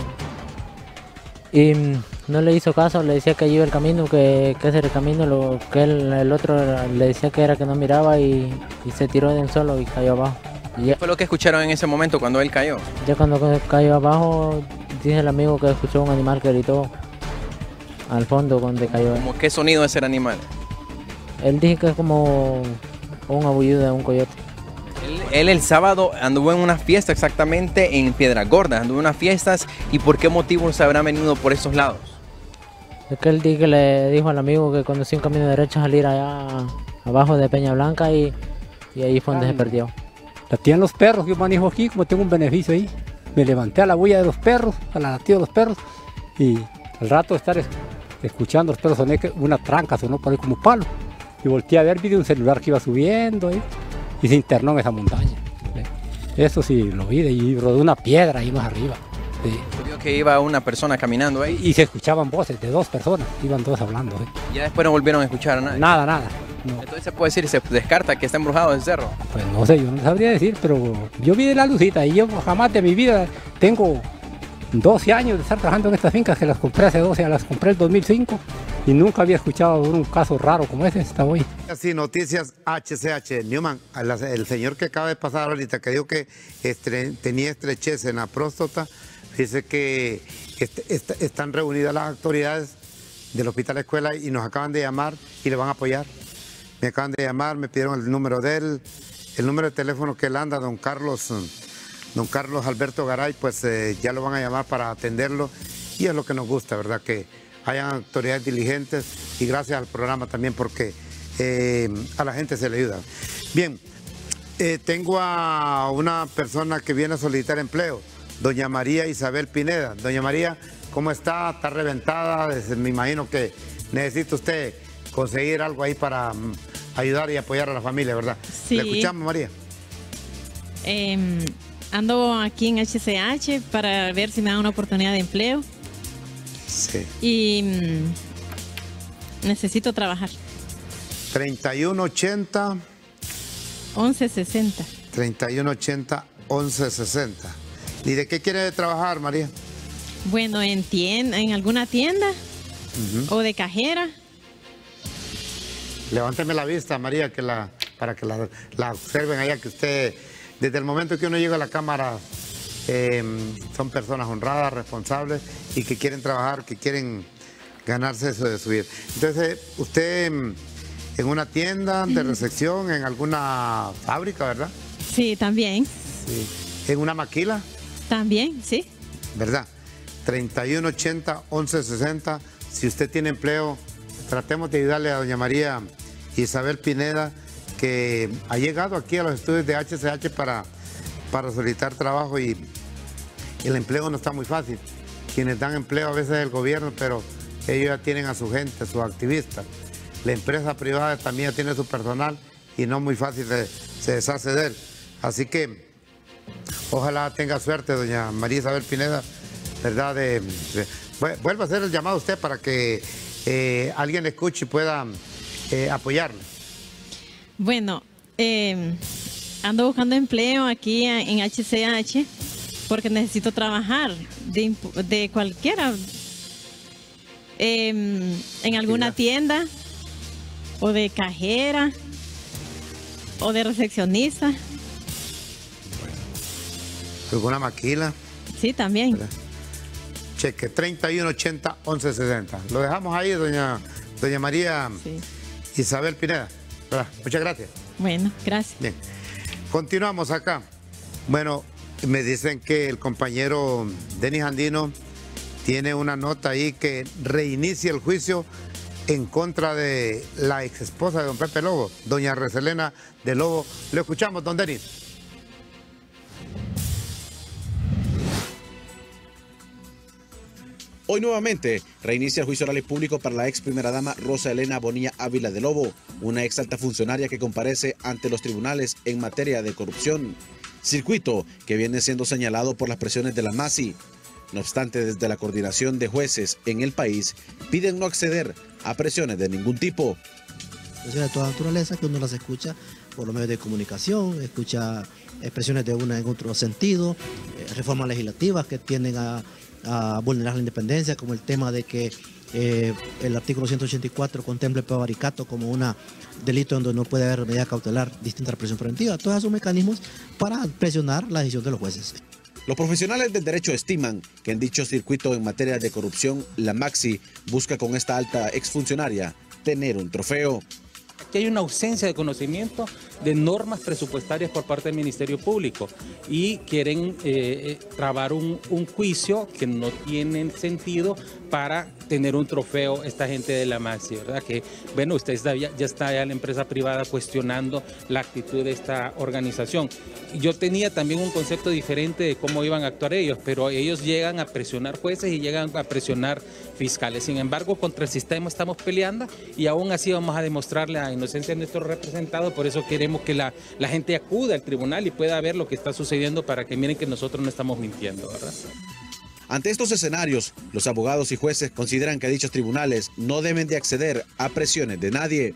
no le hizo caso, le decía que iba el camino, que ese era el camino, que el otro le decía que era que no miraba y se tiró de un solo y cayó abajo. ¿Qué fue lo que escucharon en ese momento cuando él cayó? Ya cuando cayó abajo, dice el amigo que escuchó un animal que gritó al fondo donde cayó. ¿Cómo qué sonido es el animal? Él dijo que es como un aullido de un coyote. Él el sábado anduvo en una fiesta exactamente en Piedras Gordas, anduvo en unas fiestas. ¿Y por qué motivo se habrá venido por esos lados? Es que él le dijo al amigo que conducía un camino derecho a salir allá abajo de Peña Blanca y ahí fue donde se perdió. La tienen los perros, yo manejo aquí, como tengo un beneficio ahí. Me levanté a la bulla de los perros, a la latido de los perros, y al rato de estar escuchando los perros soné que una tranca, sonó por ahí como un palo. Y volteé a ver, vi de un celular que iba subiendo ahí. Y se internó en esa montaña. Eso sí lo vi, y rodó una piedra ahí más arriba. Sí. Vio que iba una persona caminando ahí. Y se escuchaban voces de 2 personas, iban todos hablando. ¿Y ya después no volvieron a escuchar a nadie? Nada. No. Entonces se puede decir, se descarta que está embrujado el cerro. Pues no sé, yo no sabría decir, pero yo vi de la lucita y yo jamás de mi vida tengo 12 años de estar trabajando en estas fincas, que las compré hace 12, las compré en 2005 y nunca había escuchado de un caso raro como ese hasta hoy. Así, noticias HCH. Newman, el señor que acaba de pasar ahorita, que dijo que tenía estrechez en la próstata, dice que están reunidas las autoridades del Hospital Escuela y nos acaban de llamar y le van a apoyar. Me acaban de llamar, me pidieron el número de él, el número de teléfono que él anda, don Carlos Alberto Garay, pues ya lo van a llamar para atenderlo y es lo que nos gusta, ¿verdad? Que hayan autoridades diligentes y gracias al programa también porque a la gente se le ayuda. Bien, tengo a una persona que viene a solicitar empleo, doña María Isabel Pineda. Doña María, ¿cómo está? ¿Está reventada? Me imagino que necesita usted conseguir algo ahí para ayudar y apoyar a la familia, ¿verdad? Sí. Le escuchamos, María. Ando aquí en HCH para ver si me dan una oportunidad de empleo. Sí. Y necesito trabajar. 3180 1160. 3180 1160. ¿Y de qué quiere trabajar, María? Bueno, en alguna tienda o de cajera. Levánteme la vista, María, para que la observen allá, que usted, desde el momento que uno llega a la cámara, son personas honradas, responsables y que quieren trabajar, que quieren ganarse eso de su vida. Entonces, usted en una tienda de recepción, en alguna fábrica, ¿verdad? Sí, también. Sí. ¿En una maquila? También, sí. ¿Verdad? 3180 1160. Si usted tiene empleo, tratemos de ayudarle a doña María Isabel Pineda, que ha llegado aquí a los estudios de HCH para solicitar trabajo y el empleo no está muy fácil. Quienes dan empleo a veces es el gobierno, pero ellos ya tienen a su gente, sus activistas. La empresa privada también ya tiene su personal y no muy fácil se deshace de él. Así que ojalá tenga suerte doña María Isabel Pineda, ¿verdad? Vuelva a hacer el llamado a usted para que alguien le escuche y pueda apoyarle. Bueno, ando buscando empleo aquí en HCH porque necesito trabajar de cualquiera, en alguna tienda o de cajera o de recepcionista. ¿Alguna maquila? Sí, también. ¿Verdad? Cheque, 3180 1160. Lo dejamos ahí, doña María Isabel Pineda. ¿Verdad? Muchas gracias. Bueno, gracias. Bien, continuamos acá. Bueno, me dicen que el compañero Denis Andino tiene una nota ahí que reinicia el juicio en contra de la ex esposa de don Pepe Lobo, doña Reselena de Lobo. Le escuchamos, don Denis. Hoy nuevamente reinicia el juicio oral y público para la ex primera dama Rosa Elena Bonilla Ávila de Lobo, una ex alta funcionaria que comparece ante los tribunales en materia de corrupción. Circuito que viene siendo señalado por las presiones de la MASI. No obstante, desde la coordinación de jueces en el país piden no acceder a presiones de ningún tipo. De toda naturaleza que uno las escucha por los medios de comunicación, escucha expresiones de una en otro sentido, reformas legislativas que tienden a vulnerar la independencia, como el tema de que el artículo 184 contempla el prevaricato como un delito donde no puede haber medida cautelar distinta a la prisión preventiva. Todos esos mecanismos para presionar la decisión de los jueces. Los profesionales del derecho estiman que en dicho circuito en materia de corrupción, la MAXI busca con esta alta exfuncionaria tener un trofeo. Aquí hay una ausencia de conocimiento de normas presupuestarias por parte del Ministerio Público y quieren trabar un juicio que no tiene sentido para tener un trofeo esta gente de la MAXI, ¿verdad? Que, bueno, usted ya está la empresa privada cuestionando la actitud de esta organización. Yo tenía también un concepto diferente de cómo iban a actuar ellos, pero ellos llegan a presionar jueces y llegan a presionar fiscales. Sin embargo, contra el sistema estamos peleando y aún así vamos a demostrar la inocencia de nuestros representados. Por eso queremos que la gente acuda al tribunal y pueda ver lo que está sucediendo para que miren que nosotros no estamos mintiendo, ¿verdad? Ante estos escenarios, los abogados y jueces consideran que dichos tribunales no deben de acceder a presiones de nadie.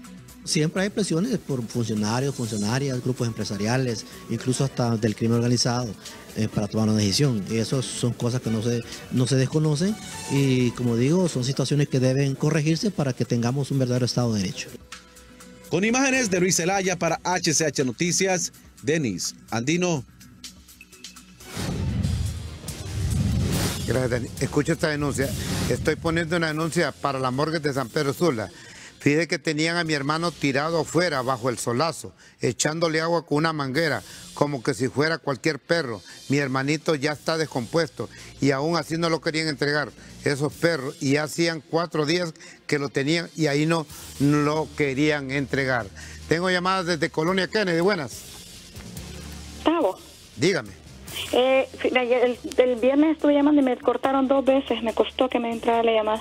siempre hay presiones por funcionarios, funcionarias, grupos empresariales, incluso hasta del crimen organizado, para tomar una decisión. Y eso son cosas que no se desconocen y, como digo, son situaciones que deben corregirse para que tengamos un verdadero Estado de Derecho. Con imágenes de Luis Zelaya para HCH Noticias, Denis Andino. Gracias, Dani. Escucha esta denuncia. Estoy poniendo una denuncia para la morgue de San Pedro Sula. Fíjate que tenían a mi hermano tirado afuera bajo el solazo, echándole agua con una manguera, como que si fuera cualquier perro. Mi hermanito ya está descompuesto y aún así no lo querían entregar esos perros. Y ya hacían 4 días que lo tenían y ahí no lo querían entregar. Tengo llamadas desde Colonia Kennedy. Buenas. Gustavo. Dígame. El viernes estuve llamando y me cortaron 2 veces. Me costó que me entrara la llamada.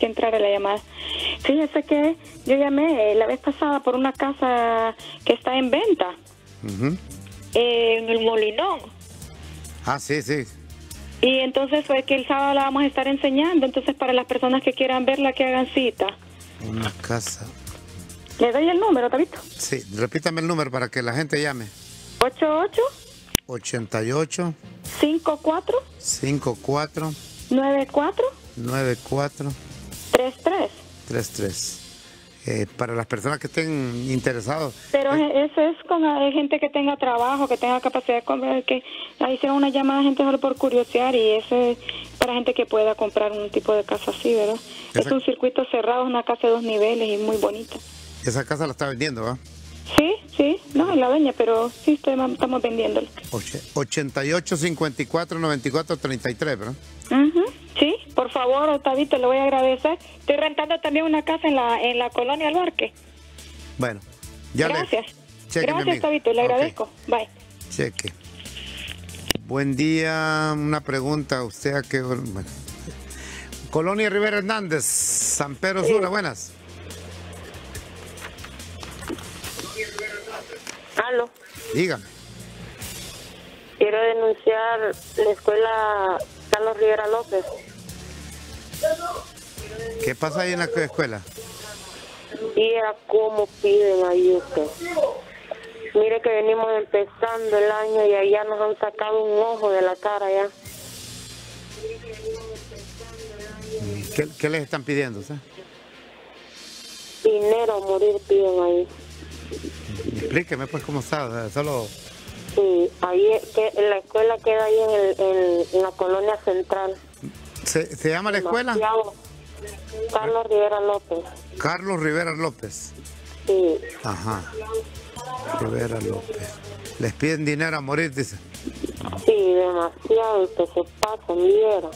Fíjese que yo llamé la vez pasada por una casa que está en venta. En el Molinón. Ah, sí. Y entonces fue que el sábado la vamos a estar enseñando. Entonces, para las personas que quieran verla, que hagan cita. Una casa. ¿Le doy el número, Tabito? Sí, repítame el número para que la gente llame. 88 54 94 33. Para las personas que estén interesados. Pero eso es con gente que tenga trabajo, que tenga capacidad de comprar, que ahí hicieron una llamada a gente solo por curiosear, y eso es para gente que pueda comprar un tipo de casa así, ¿verdad? Es un circuito cerrado, una casa de 2 niveles y muy bonita. Esa casa la está vendiendo, ¿va? Sí, no es la dueña, pero sí estamos vendiéndola. 88 54 94 33, ¿verdad? Sí, por favor, Octavito, le voy a agradecer. Estoy rentando también una casa en la colonia Albarque. Bueno, ya gracias. Gracias, Octavito, le agradezco. Bye. Cheque. Buen día, una pregunta. Usted a qué... Bueno. Colonia Rivera Hernández, San Pedro Sula, buenas. Aló. Dígame. Quiero denunciar la escuela Carlos Rivera López. ¿Qué pasa ahí en la escuela? Y a cómo piden ahí usted. Mire que venimos empezando el año y allá nos han sacado un ojo de la cara ya. ¿Qué les están pidiendo, usted? Dinero a morir piden ahí. Explíqueme pues cómo está, solo... Sí, ahí la escuela queda ahí en la colonia central. ¿Se llama la escuela? Carlos Rivera López. Carlos Rivera López. Sí. Ajá. Rivera López. Les piden dinero a morir, dice. Sí, demasiado, que se pasan, viera.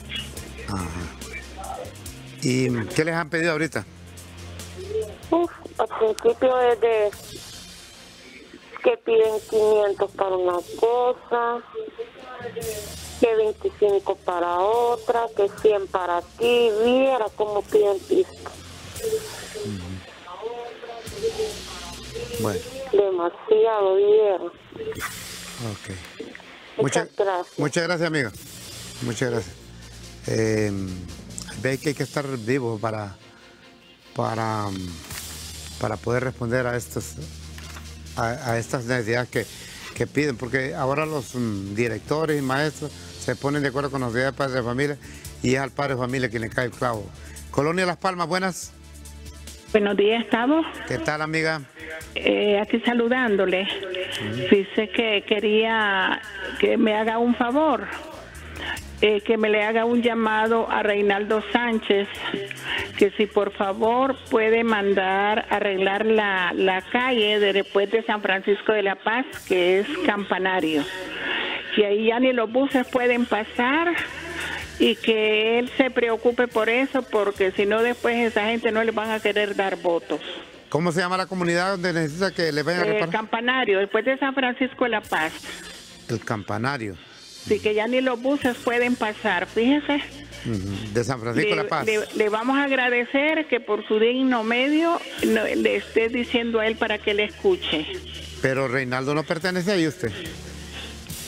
Ajá. ¿Y qué les han pedido ahorita? Al principio es de que piden 500 para una cosa, que 25 para otra, que 100 para ti, viera cómo piden pista. Bueno. Demasiado, viera. Ok. Muchas gracias. Muchas gracias, amiga. Muchas gracias. Ve que hay que estar vivo para poder responder a estas necesidades que piden, porque ahora los directores y maestros se ponen de acuerdo con los días de padres de familia y es al padre de familia quien le cae el clavo. Colonia Las Palmas, buenas. Buenos días, Gustavo. ¿Qué tal, amiga? Aquí saludándole. Dice que quería que me haga un favor. Que me le haga un llamado a Reinaldo Sánchez, que si por favor puede mandar arreglar la calle de después de San Francisco de la Paz, que es Campanario, que ahí ya ni los buses pueden pasar, y que él se preocupe por eso, porque si no después esa gente no le van a querer dar votos. ¿Cómo se llama la comunidad donde necesita que le vayan a reparar? Campanario, después de San Francisco de la Paz. El Campanario. Sí, que ya ni los buses pueden pasar, fíjese. De San Francisco de la Paz. Le vamos a agradecer que por su digno medio le esté diciendo a él para que le escuche. Pero Reinaldo no pertenece ahí, usted.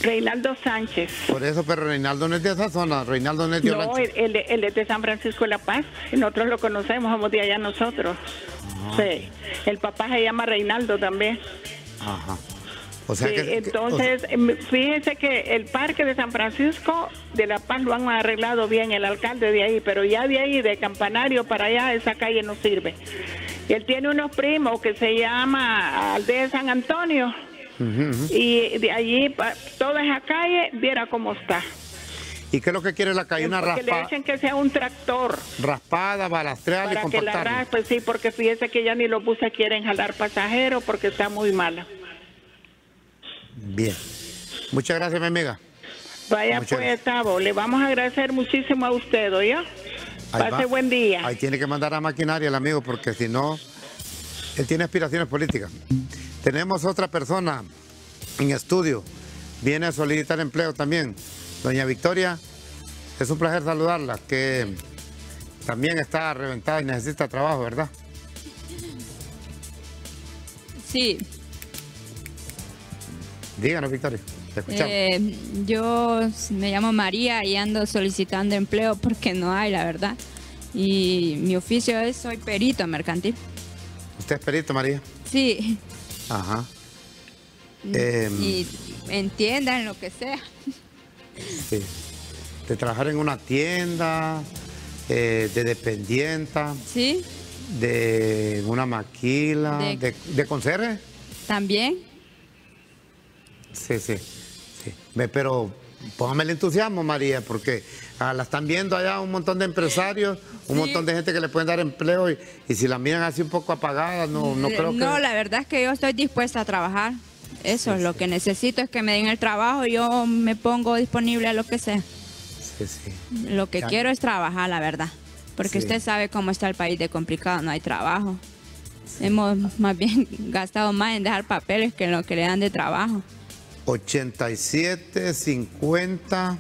Reinaldo Sánchez. Por eso, pero Reinaldo no es de esa zona, Reinaldo no es de No, Olancho. él es de San Francisco de la Paz. Nosotros lo conocemos, somos de allá nosotros. Sí. El papá se llama Reinaldo también. Ajá. O sea Sí, que, entonces, fíjese que el parque de San Francisco de la Paz lo han arreglado bien el alcalde de ahí, pero ya de ahí, de Campanario para allá, esa calle no sirve. Él tiene unos primos que se llama Aldea San Antonio, y de allí, toda esa calle, viera cómo está. ¿Y qué es lo que quiere la calle? Una Porque le raspa, dicen que sea un tractor. raspada, balastreada y Para que la compactarla. raspe, sí, porque fíjese que ya ni los buses quieren jalar pasajeros porque está muy mala. Bien. Muchas gracias, mi amiga. Vaya Muchas pues, Tavo, le vamos a agradecer muchísimo a usted, ¿oye? Ahí Pase va. buen día. Ahí tiene que mandar a maquinaria el amigo, porque si no, él tiene aspiraciones políticas. Tenemos otra persona en estudio. Viene a solicitar empleo también. Doña Victoria, es un placer saludarla, que también está reventada y necesita trabajo, ¿verdad? Sí, Díganos, Victoria, te escuchamos. yo me llamo María y ando solicitando empleo porque no hay, la verdad. Y mi oficio es, soy perito mercantil. ¿Usted es perito, María? Sí, Ajá. y entienda en lo que sea. Sí. De trabajar en una tienda, de dependienta, Sí, de una maquila, de conserje. también. Sí, sí, sí. Pero póngame el entusiasmo, María, porque la están viendo allá un montón de empresarios, un montón de gente que le pueden dar empleo y si la miran así un poco apagada, no creo que... No, la verdad es que yo estoy dispuesta a trabajar. Eso es lo que necesito, es que me den el trabajo y yo me pongo disponible a lo que sea. Sí, sí. Lo que Ya. quiero es trabajar, la verdad. Porque Sí. usted sabe cómo está el país de complicado, no hay trabajo. Hemos más bien gastado más en dejar papeles que en lo que le dan de trabajo. 87, 50,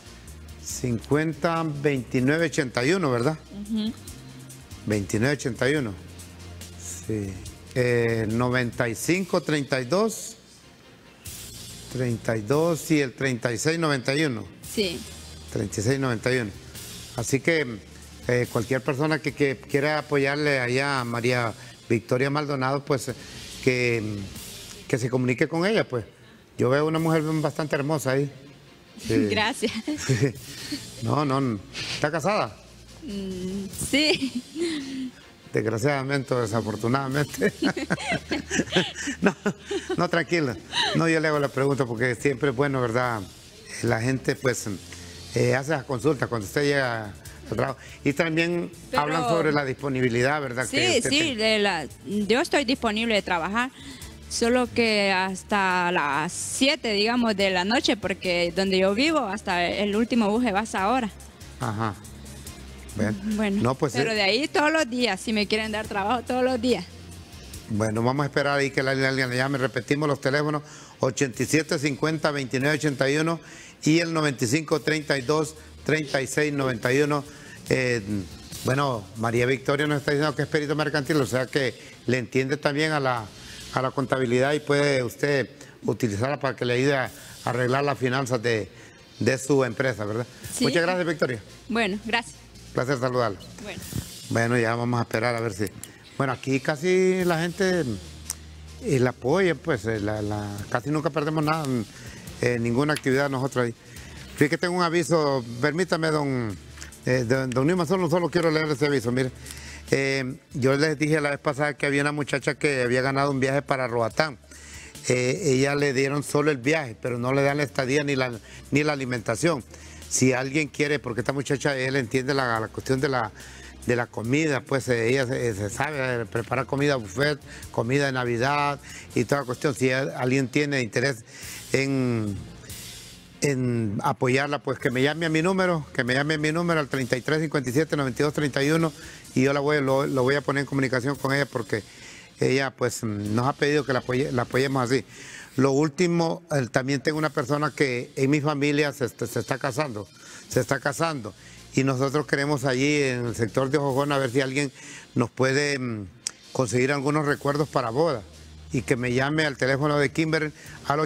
29, 81, ¿verdad? 29, 81. Sí. 95, 32, 32 y el 36, 91. Sí. 36, 91. Así que cualquier persona que quiera apoyarle allá a María Victoria Maldonado, pues que se comunique con ella, pues. Yo veo una mujer bastante hermosa ahí. Gracias. No. ¿Está casada? Sí. Desgraciadamente o desafortunadamente. No, tranquila. No, yo le hago la pregunta porque siempre es bueno, ¿verdad? La gente, pues, hace las consultas cuando usted llega al trabajo. Y también Pero- hablan sobre la disponibilidad, ¿verdad? Sí, Que usted sí, yo estoy disponible de trabajar, solo que hasta las 7, digamos, de la noche, porque donde yo vivo, hasta el último bus se va a esa hora. Ajá. Bueno, No, pues, pero de ahí todos los días, si me quieren dar trabajo todos los días. Bueno, vamos a esperar ahí que la alguien le llame. Repetimos los teléfonos: 87 50 29 81 y el 95 32 36 91. Bueno, María Victoria nos está diciendo que es perito mercantil, o sea que le entiende también a la contabilidad y puede usted utilizarla para que le ayude a arreglar las finanzas de su empresa, ¿verdad? Sí. Muchas gracias, Victoria. Bueno, gracias. Placer saludarla. Bueno. Bueno, ya vamos a esperar a ver si... Bueno, aquí casi la gente la apoya, pues casi nunca perdemos nada, ninguna actividad nosotros ahí. Fíjate que tengo un aviso, permítame, don Nima, solo quiero leer ese aviso, mire. Yo les dije la vez pasada que había una muchacha que había ganado un viaje para Roatán. Ella le dieron solo el viaje, pero no le dan la estadía ni la alimentación. Si alguien quiere, porque esta muchacha, él entiende la cuestión de la comida, pues ella se sabe preparar comida buffet, comida de Navidad y toda cuestión. Si alguien tiene interés en apoyarla, pues que me llame a mi número, al 33 57 92 31 y yo lo voy a poner en comunicación con ella porque ella pues nos ha pedido que la apoyemos así. Lo último, también tengo una persona que en mi familia se está casando y nosotros queremos allí en el sector de Ojojón a ver si alguien nos puede conseguir algunos recuerdos para boda. y que me llame al teléfono de Kimber al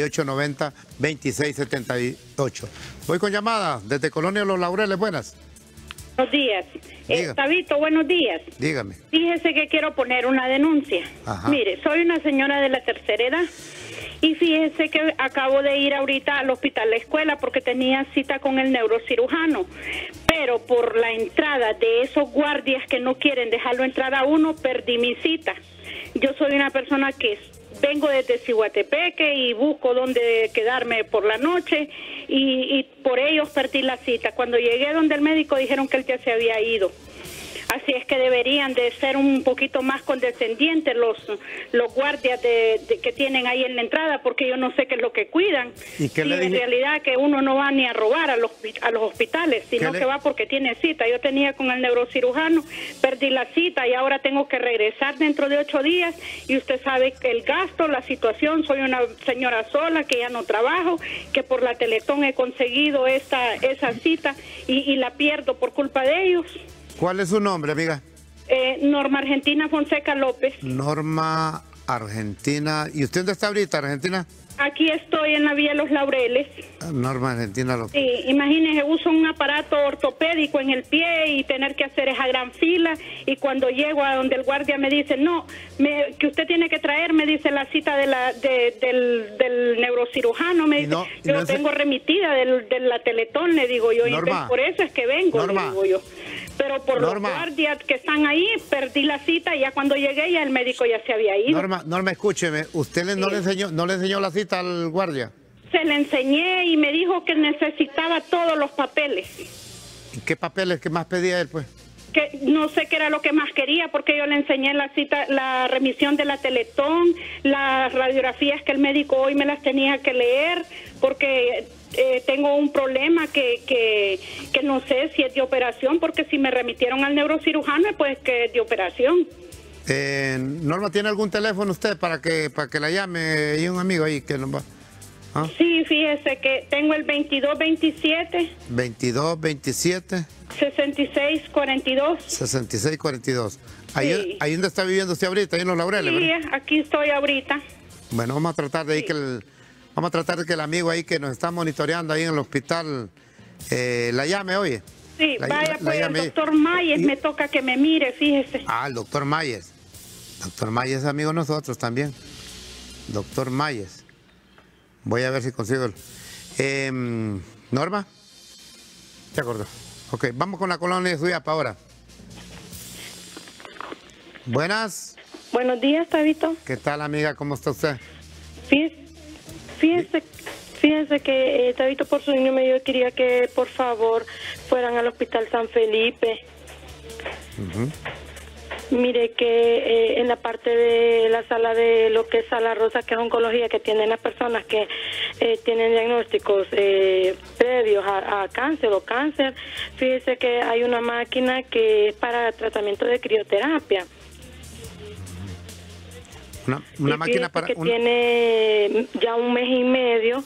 8890-2678. Voy con llamada desde Colonia Los Laureles, buenas. Buenos días. Diga. Tabito, buenos días. Dígame. Fíjese que quiero poner una denuncia. Ajá. Mire, soy una señora de la tercera edad y fíjese que acabo de ir ahorita al hospital La Escuela porque tenía cita con el neurocirujano, pero por la entrada de esos guardias que no quieren dejarlo entrar a uno, perdí mi cita. Yo soy una persona que vengo desde Cihuatepeque y busco dónde quedarme por la noche y por ellos perdí la cita. Cuando llegué donde el médico dijeron que él ya se había ido. Así es que deberían de ser un poquito más condescendientes los guardias que tienen ahí en la entrada, porque yo no sé qué es lo que cuidan. ¿Y qué sí, le dije? En realidad que uno no va ni a robar a los hospitales, sino que va porque tiene cita. Yo tenía con el neurocirujano, perdí la cita y ahora tengo que regresar dentro de 8 días y usted sabe que el gasto, la situación, soy una señora sola que ya no trabajo, que por la Teletón he conseguido esa cita y la pierdo por culpa de ellos. ¿Cuál es su nombre, amiga? Norma Argentina Fonseca López. Norma Argentina. ¿Y usted dónde está ahorita, Argentina? Aquí estoy en la Vía Los Laureles. Norma Argentina López. Sí, imagínese, uso un aparato ortopédico en el pie y tener que hacer esa gran fila y cuando llego a donde el guardia me dice, no, que usted tiene que traer, me dice la cita del neurocirujano, me dice, yo tengo remitida de la Teletón, le digo yo, Norma, y por eso es que vengo, Norma, le digo yo. Pero por los guardias que están ahí, perdí la cita y ya cuando llegué ya el médico ya se había ido. Norma, escúcheme, ¿usted no le enseñó la cita al guardia? Se le enseñé y me dijo que necesitaba todos los papeles. ¿Y qué papeles que más pedía él, pues? Que no sé qué era lo que más quería porque yo le enseñé la cita, la remisión de la Teletón, las radiografías que el médico hoy me las tenía que leer porque tengo un problema que no sé si es de operación porque si me remitieron al neurocirujano pues que es de operación. Norma, ¿tiene algún teléfono usted para que la llame? Hay un amigo ahí que nos va. ¿Ah? Sí, fíjese que tengo el 2227. 2227. 6642. 6642. Ahí, Sí. ahí donde está viviendo usted ahorita, ahí en Los Laureles, Sí, ¿verdad? aquí estoy ahorita. Bueno, vamos a tratar de ahí vamos a tratar de que el amigo ahí que nos está monitoreando ahí en el hospital la llame, oye. Sí, vaya pues llame. el doctor Mayes me toca que me mire, fíjese. Ah, el doctor Mayes. Doctor Mayes es amigo de nosotros también. Doctor Mayes. Voy a ver si consigo. Norma. ¿De acuerdo? Ok, vamos con la colonia de Suyapa ahora. Buenas. Buenos días, Tabito. ¿Qué tal, amiga? ¿Cómo está usted? Fíjense que Tabito por su niño medio quería que por favor fueran al Hospital San Felipe. Mire que en la parte de la sala de lo que es Sala Rosa, que es oncología, que tienen las personas que tienen diagnósticos previos a cáncer o cáncer, fíjese que hay una máquina que es para tratamiento de crioterapia. Una máquina para... Que tiene ya 1 mes y medio.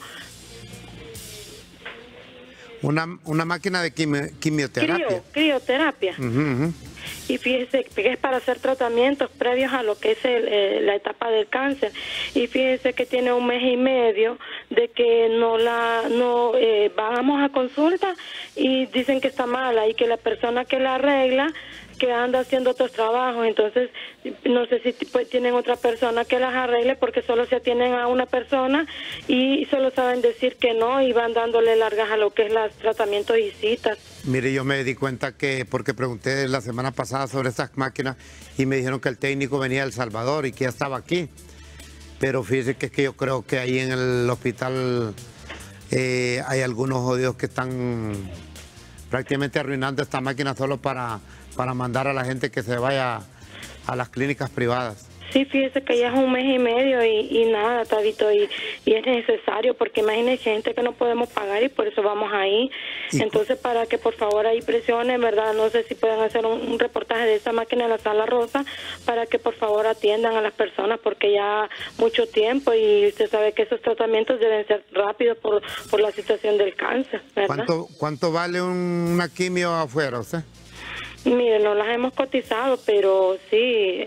Una máquina de quimioterapia. Crioterapia. Y fíjese que es para hacer tratamientos previos a lo que es la etapa del cáncer. Y fíjese que tiene 1 mes y medio de que vamos a consulta y dicen que está mala y que la persona que la arregla que anda haciendo otros trabajos, entonces no sé si tienen otra persona que las arregle porque solo se atienden a una persona y solo saben decir que no y van dándole largas a lo que es los tratamientos y citas. Mire, yo me di cuenta que, porque pregunté la semana pasada sobre estas máquinas y me dijeron que el técnico venía de El Salvador y que ya estaba aquí, pero fíjese que es que yo creo que ahí en el hospital hay algunos jodidos que están prácticamente arruinando esta máquina solo para mandar a la gente que se vaya a las clínicas privadas. Sí, fíjese que ya es 1 mes y medio y nada, Tabito, y es necesario porque imagínese gente que no podemos pagar y por eso vamos ahí. Entonces, para que por favor ahí presionen, ¿verdad? No sé si pueden hacer un reportaje de esa máquina en la Sala Rosa para que por favor atiendan a las personas porque ya mucho tiempo y usted sabe que esos tratamientos deben ser rápidos por la situación del cáncer, ¿verdad? ¿Cuánto vale una quimio afuera, usted? Mire, no las hemos cotizado, pero sí,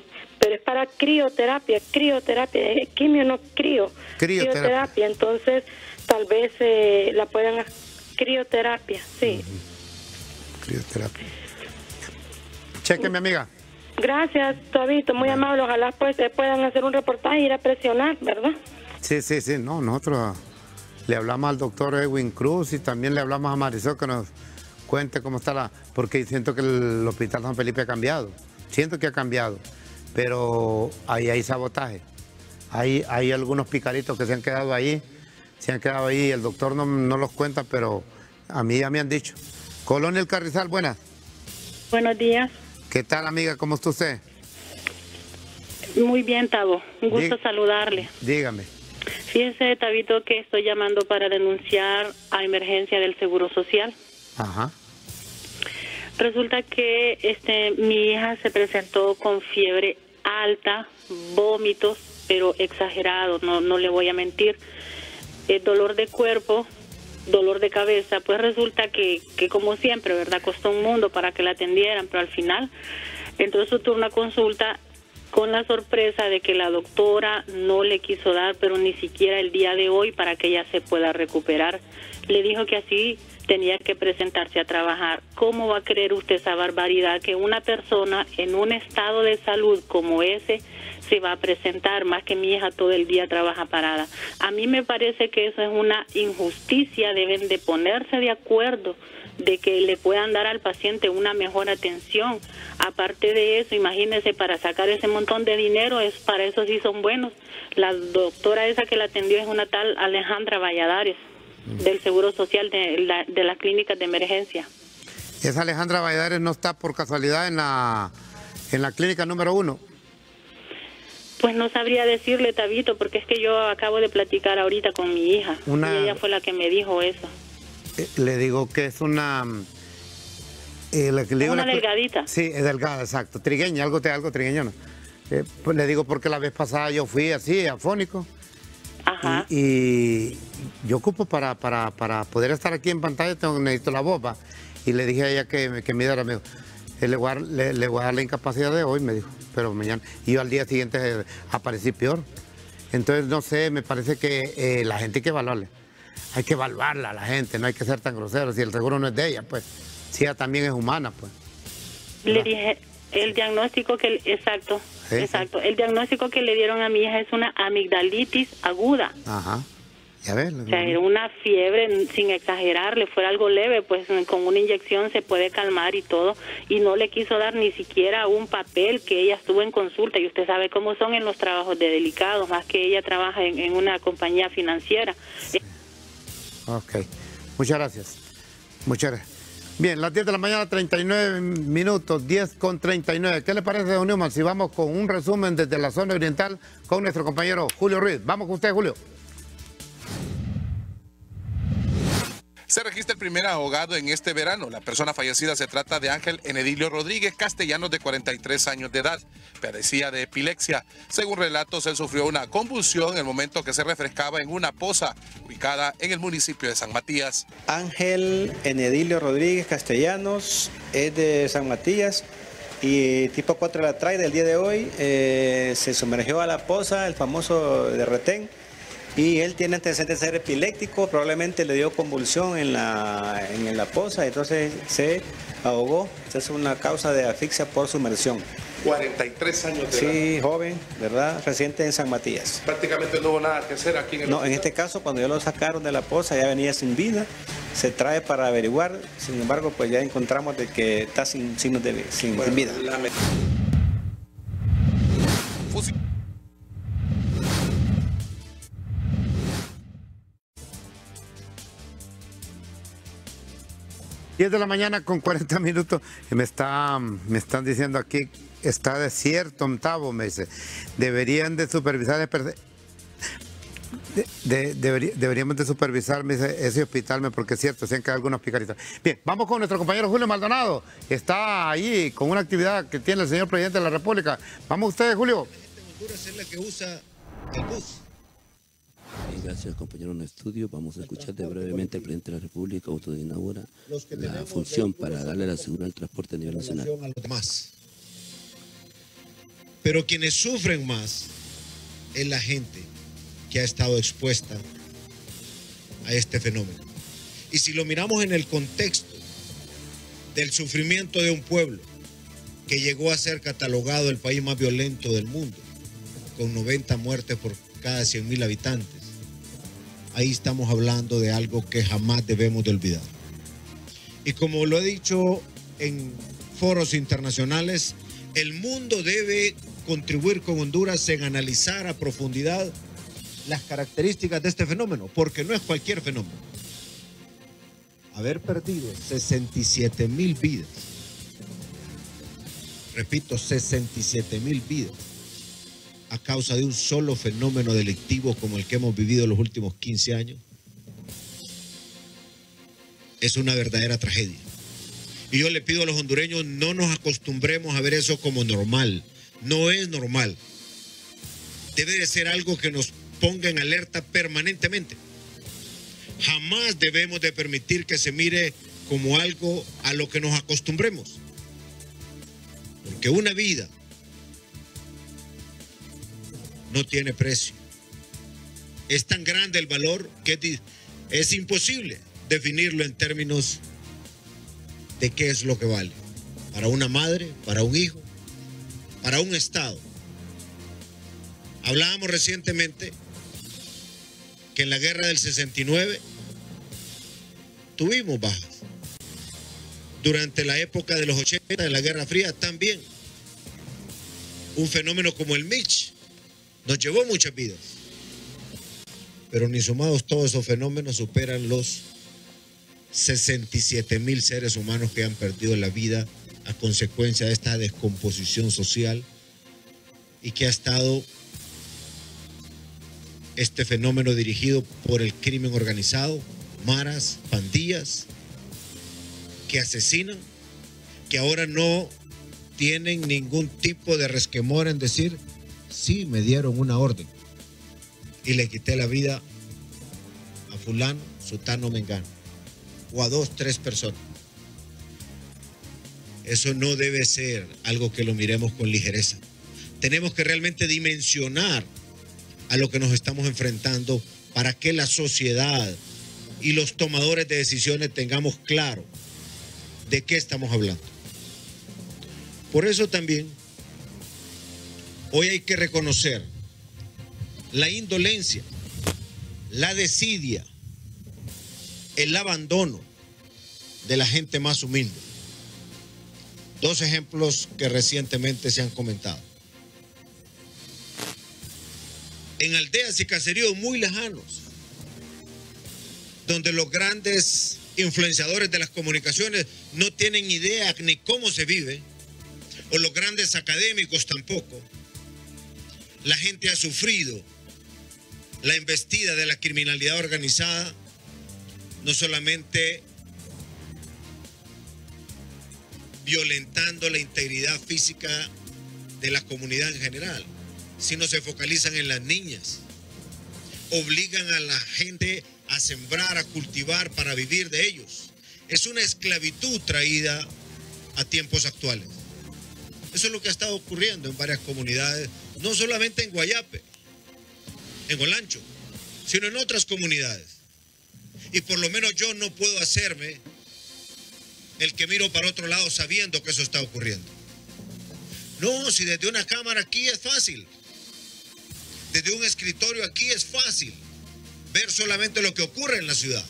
pero es para crioterapia, quimio no crioterapia, entonces tal vez la puedan crioterapia, sí. Crioterapia. Cheque, mi amiga. Gracias, Tabito, muy amable, ojalá pues se puedan hacer un reportaje y ir a presionar, ¿verdad? Sí, no, nosotros le hablamos al doctor Edwin Cruz y también le hablamos a Marisol que nos cuente cómo está porque siento que el hospital San Felipe ha cambiado, siento que ha cambiado, pero ahí hay sabotaje, hay algunos picaritos que se han quedado ahí, el doctor no los cuenta, pero a mí ya me han dicho. Colonia El Carrizal, buenas. Buenos días. ¿Qué tal, amiga? ¿Cómo está usted? Muy bien, Tavo. Un gusto saludarle. Dígame. Fíjese, Tabito, que estoy llamando para denunciar a emergencia del Seguro Social. Ajá. Resulta que mi hija se presentó con fiebre alta, vómitos, pero exagerado, no le voy a mentir. Dolor de cuerpo, dolor de cabeza, pues resulta que como siempre, ¿verdad? Costó un mundo para que la atendieran, pero al final entró su turno a consulta con la sorpresa de que la doctora no le quiso dar, pero ni siquiera el día de hoy para que ella se pueda recuperar. Le dijo que así tenía que presentarse a trabajar. ¿Cómo va a creer usted esa barbaridad que una persona en un estado de salud como ese se va a presentar, más que mi hija todo el día trabaja parada? A mí me parece que eso es una injusticia, deben de ponerse de acuerdo de que le puedan dar al paciente una mejor atención. Aparte de eso, imagínese, para sacar ese montón de dinero, para eso sí son buenos. La doctora esa que la atendió es una tal Alejandra Valladares, del Seguro Social de las clínicas de emergencia. ¿Esa Alejandra Valladares no está por casualidad en la clínica número 1? Pues no sabría decirle, Tabito, porque es que yo acabo de platicar ahorita con mi hija y ella fue la que me dijo eso. Le digo que es una... una delgadita. Sí, es delgada, exacto. Trigueña, algo trigueño, ¿no? Pues le digo porque la vez pasada yo fui así, afónico. Ajá. Y yo ocupo para poder estar aquí en pantalla, necesito la voz, ¿va? Y le dije a ella que me diera, me dijo, le voy a dar la incapacidad de hoy, me dijo, pero mañana. Y yo al día siguiente aparecí peor. Entonces, no sé, me parece que la gente hay que evaluarle. Hay que evaluarla a la gente, no hay que ser tan grosero. Si el seguro no es de ella, pues, si ella también es humana, pues. Le dije, el diagnóstico que... Exacto. El diagnóstico que le dieron a mi hija es una amigdalitis aguda. Ajá. Ya ves. O sea, era una fiebre, sin exagerarle, fuera algo leve, pues con una inyección se puede calmar y todo. Y no le quiso dar ni siquiera un papel que ella estuvo en consulta. Y usted sabe cómo son en los trabajos de delicados, más que ella trabaja en una compañía financiera. Ok. Muchas gracias. Muchas gracias. Bien, las 10 de la mañana, 39 minutos, 10:39. ¿Qué le parece, don Newman, si vamos con un resumen desde la zona oriental con nuestro compañero Julio Ruiz? Vamos con usted, Julio. Se registra el primer ahogado en este verano. La persona fallecida se trata de Ángel Enedilio Rodríguez Castellanos, de 43 años de edad. Padecía de epilepsia. Según relatos, él sufrió una convulsión en el momento que se refrescaba en una poza ubicada en el municipio de San Matías. Ángel Enedilio Rodríguez Castellanos es de San Matías y tipo 4 de la trae del día de hoy se sumergió a la poza, el famoso de retén. Y él tiene antecedentes de ser epiléptico, probablemente le dio convulsión en la poza, entonces se ahogó. Esa es una causa de asfixia por sumersión. 43 años de edad. Sí, joven, ¿verdad? Residente en San Matías. Prácticamente no hubo nada que hacer aquí en el No, en este caso, cuando ya lo sacaron de la poza, ya venía sin vida, se trae para averiguar, sin embargo, pues ya encontramos de que está sin signos de sin vida. Diez de la mañana con 40 minutos. Me están diciendo aquí, está desierto, Tavo, me dice. Deberían de supervisar, deberíamos de supervisar, me dice, ese hospital, porque es cierto, se han quedado algunos picaritos. Bien, vamos con nuestro compañero Julio Maldonado. Está ahí con una actividad que tiene el señor presidente de la República. Vamos ustedes, Julio. Es la que usa el bus. Gracias, compañero, en el estudio. Vamos a escuchar brevemente al presidente de la República, donde inaugura la función para darle la seguridad al transporte a nivel nacional. Pero quienes sufren más es la gente que ha estado expuesta a este fenómeno. Y si lo miramos en el contexto del sufrimiento de un pueblo que llegó a ser catalogado el país más violento del mundo, con 90 muertes por cada 100.000 habitantes, ahí estamos hablando de algo que jamás debemos de olvidar. Y como lo he dicho en foros internacionales, el mundo debe contribuir con Honduras en analizar a profundidad las características de este fenómeno, porque no es cualquier fenómeno. Haber perdido 67.000 vidas, repito, 67.000 vidas, a causa de un solo fenómeno delictivo como el que hemos vivido los últimos 15 años, es una verdadera tragedia. Y yo le pido a los hondureños, no nos acostumbremos a ver eso como normal. No es normal. Debe de ser algo que nos ponga en alerta permanentemente. Jamás debemos de permitir que se mire como algo a lo que nos acostumbremos. Porque una vida no tiene precio. Es tan grande el valor que es imposible definirlo en términos de qué es lo que vale. Para una madre, para un hijo, para un Estado. Hablábamos recientemente que en la guerra del 69 tuvimos bajas. Durante la época de los 80, de la Guerra Fría, también. Un fenómeno como el Mitch nos llevó muchas vidas. Pero ni sumados todos esos fenómenos superan los 67.000 seres humanos que han perdido la vida a consecuencia de esta descomposición social y que ha estado este fenómeno dirigido por el crimen organizado, maras, pandillas, que asesinan, que ahora no tienen ningún tipo de resquemor en decir, sí, me dieron una orden y le quité la vida a fulano, sutano, mengano, o a 2, 3 personas. Eso no debe ser algo que lo miremos con ligereza. Tenemos que realmente dimensionar a lo que nos estamos enfrentando para que la sociedad y los tomadores de decisiones tengamos claro de qué estamos hablando. Por eso también hoy hay que reconocer la indolencia, la desidia, el abandono de la gente más humilde. 2 ejemplos que recientemente se han comentado. En aldeas y caseríos muy lejanos, donde los grandes influenciadores de las comunicaciones no tienen idea ni cómo se vive, o los grandes académicos tampoco, la gente ha sufrido la embestida de la criminalidad organizada, no solamente violentando la integridad física de la comunidad en general, sino se focalizan en las niñas, obligan a la gente a sembrar, a cultivar para vivir de ellos. Es una esclavitud traída a tiempos actuales. Eso es lo que ha estado ocurriendo en varias comunidades, no solamente en Guayape, en Olancho, sino en otras comunidades. Y por lo menos yo no puedo hacerme el que miro para otro lado sabiendo que eso está ocurriendo. No, si desde una cámara aquí es fácil, desde un escritorio aquí es fácil ver solamente lo que ocurre en la ciudad.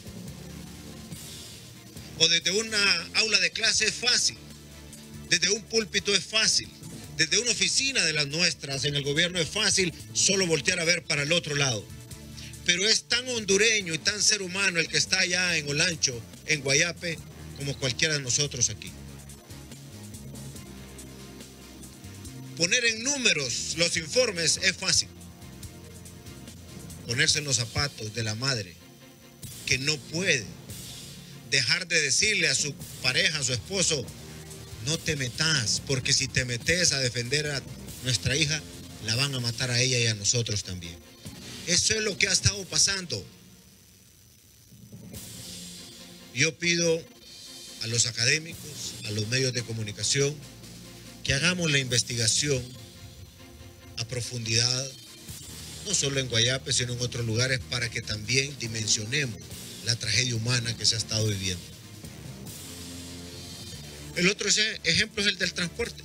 O desde una aula de clase es fácil, desde un púlpito es fácil, desde una oficina de las nuestras en el gobierno es fácil solo voltear a ver para el otro lado. Pero es tan hondureño y tan ser humano el que está allá en Olancho, en Guayape, como cualquiera de nosotros aquí. Poner en números los informes es fácil. Ponerse en los zapatos de la madre que no puede dejar de decirle a su pareja, a su esposo, no te metas, porque si te metes a defender a nuestra hija, la van a matar a ella y a nosotros también. Eso es lo que ha estado pasando. Yo pido a los académicos, a los medios de comunicación, que hagamos la investigación a profundidad, no solo en Guayape, sino en otros lugares, para que también dimensionemos la tragedia humana que se ha estado viviendo. El otro ejemplo es el del transporte.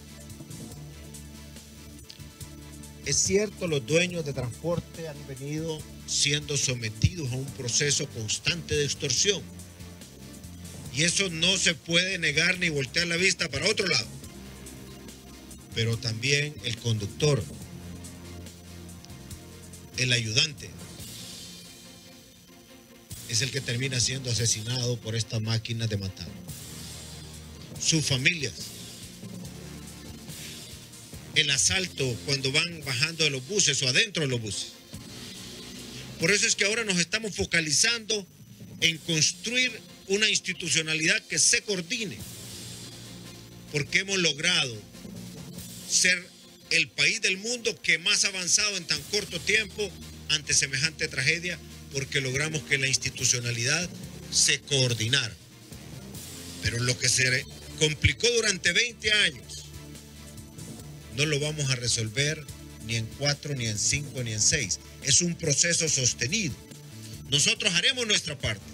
Es cierto, los dueños de transporte han venido siendo sometidos a un proceso constante de extorsión. Y eso no se puede negar ni voltear la vista para otro lado. Pero también el conductor, el ayudante, es el que termina siendo asesinado por esta máquina de matar. Sus familias. El asalto cuando van bajando de los buses o adentro de los buses. Por eso es que ahora nos estamos focalizando en construir una institucionalidad que se coordine, porque hemos logrado ser el país del mundo que más ha avanzado en tan corto tiempo ante semejante tragedia, porque logramos que la institucionalidad se coordinara. Pero lo que se complicó durante 20 años no lo vamos a resolver ni en 4, ni en 5, ni en 6. Es un proceso sostenido. Nosotros haremos nuestra parte.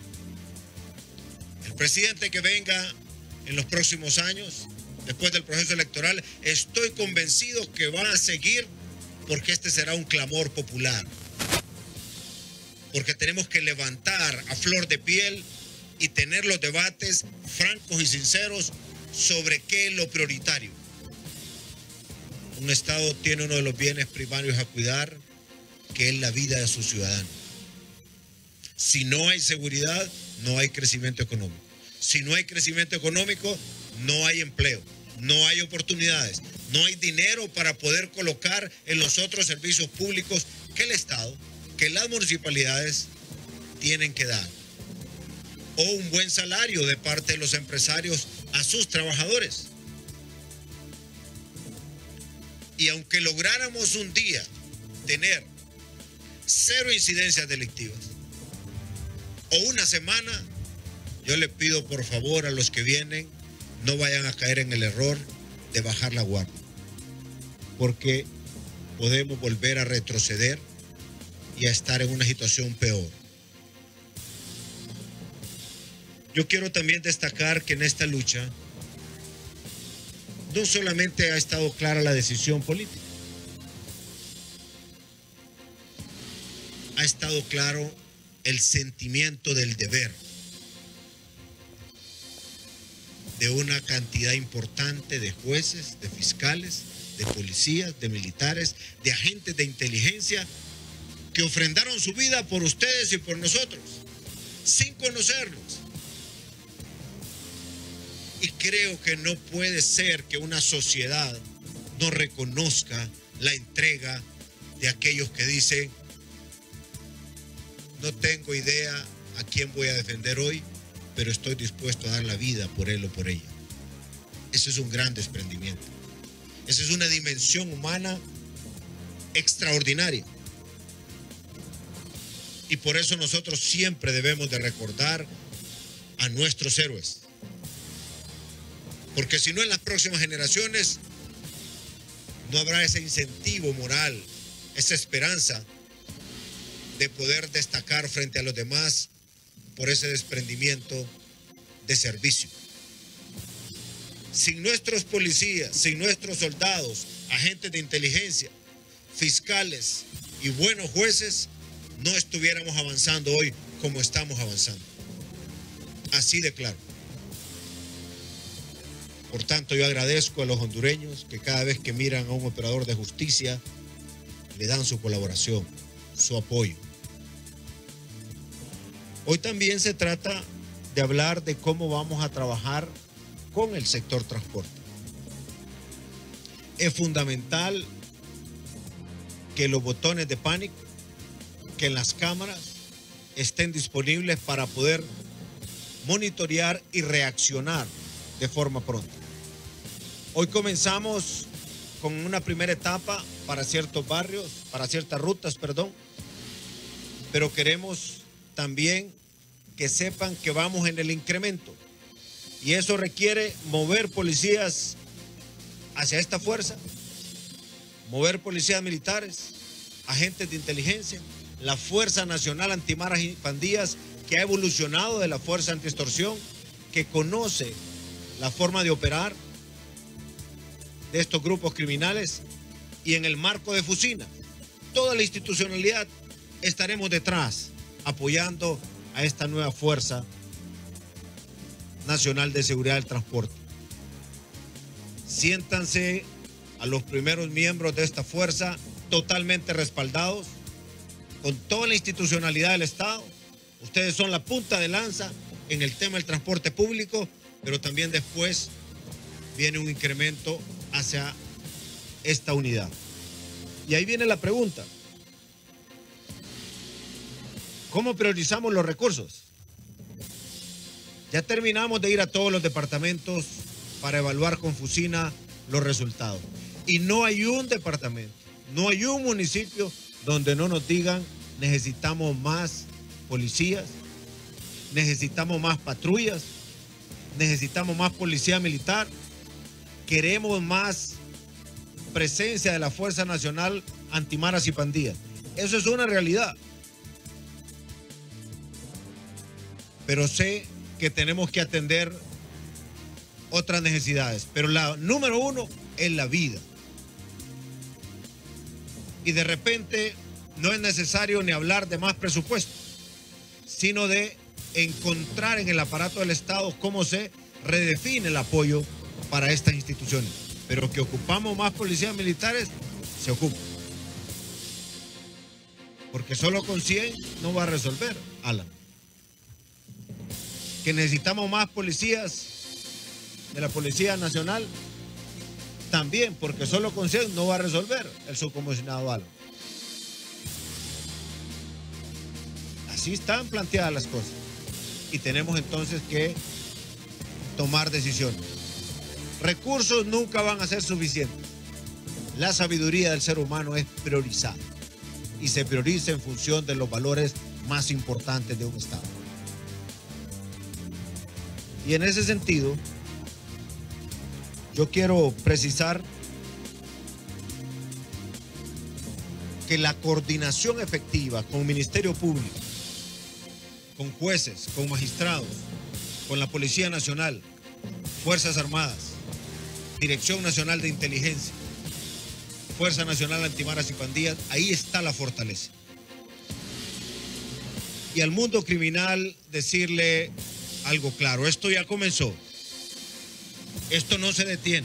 El presidente que venga en los próximos años, después del proceso electoral, estoy convencido que va a seguir, porque este será un clamor popular. Porque tenemos que levantar a flor de piel y tener los debates francos y sinceros sobre qué es lo prioritario. Un Estado tiene uno de los bienes primarios a cuidar, que es la vida de sus ciudadanos. Si no hay seguridad, no hay crecimiento económico. Si no hay crecimiento económico, no hay empleo, no hay oportunidades, no hay dinero para poder colocar en los otros servicios públicos que el Estado, que las municipalidades tienen que dar. O un buen salario de parte de los empresarios a sus trabajadores. Y aunque lográramos un día tener 0 incidencias delictivas o una semana, yo le pido por favor a los que vienen no vayan a caer en el error de bajar la guardia, porque podemos volver a retroceder y a estar en una situación peor. Yo quiero también destacar que en esta lucha no solamente ha estado clara la decisión política, ha estado claro el sentimiento del deber de una cantidad importante de jueces, de fiscales, de policías, de militares, de agentes de inteligencia que ofrendaron su vida por ustedes y por nosotros, sin conocerlos. Y creo que no puede ser que una sociedad no reconozca la entrega de aquellos que dicen: no tengo idea a quién voy a defender hoy, pero estoy dispuesto a dar la vida por él o por ella. Eso es un gran desprendimiento. Esa es una dimensión humana extraordinaria. Y por eso nosotros siempre debemos de recordar a nuestros héroes. Porque si no, en las próximas generaciones no habrá ese incentivo moral, esa esperanza de poder destacar frente a los demás por ese desprendimiento de servicio. Sin nuestros policías, sin nuestros soldados, agentes de inteligencia, fiscales y buenos jueces, no estuviéramos avanzando hoy como estamos avanzando. Así de claro. Por tanto, yo agradezco a los hondureños que cada vez que miran a un operador de justicia, le dan su colaboración, su apoyo. Hoy también se trata de hablar de cómo vamos a trabajar con el sector transporte. Es fundamental que los botones de pánico, que las cámaras estén disponibles para poder monitorear y reaccionar de forma pronta. Hoy comenzamos con una primera etapa para ciertos barrios, para ciertas rutas, pero queremos también que sepan que vamos en el incremento y eso requiere mover policías hacia esta fuerza, mover policías militares, agentes de inteligencia, la Fuerza Nacional Antimaras y Pandillas, que ha evolucionado de la Fuerza Antiextorsión, que conoce la forma de operar de estos grupos criminales, y en el marco de Fusina, toda la institucionalidad estaremos detrás, apoyando a esta nueva Fuerza Nacional de Seguridad del Transporte. Siéntanse a los primeros miembros de esta fuerza totalmente respaldados, con toda la institucionalidad del Estado. Ustedes son la punta de lanza en el tema del transporte público, pero también después viene un incremento hacia esta unidad. Y ahí viene la pregunta: ¿cómo priorizamos los recursos? Ya terminamos de ir a todos los departamentos para evaluar con Fusina los resultados. Y no hay un departamento, no hay un municipio donde no nos digan: necesitamos más policías, necesitamos más patrullas, necesitamos más policía militar, queremos más presencia de la Fuerza Nacional Antimaras y Pandillas. Eso es una realidad. Pero sé que tenemos que atender otras necesidades. Pero la número uno es la vida. Y de repente no es necesario ni hablar de más presupuesto, sino de encontrar en el aparato del Estado cómo se redefine el apoyo para estas instituciones. Pero que ocupamos más policías militares, se ocupa. Porque solo con 100 no va a resolver, Alan. Que necesitamos más policías de la Policía Nacional, también, porque solo con 100 no va a resolver el subcomisionado Alan. Así están planteadas las cosas. Y tenemos entonces que tomar decisiones. Recursos nunca van a ser suficientes. La sabiduría del ser humano es priorizar. Y se prioriza en función de los valores más importantes de un Estado. Y en ese sentido, yo quiero precisar que la coordinación efectiva con el Ministerio Público, con jueces, con magistrados, con la Policía Nacional, Fuerzas Armadas, Dirección Nacional de Inteligencia, Fuerza Nacional Antimaras y Pandillas, ahí está la fortaleza. Y al mundo criminal decirle algo claro: esto ya comenzó, esto no se detiene.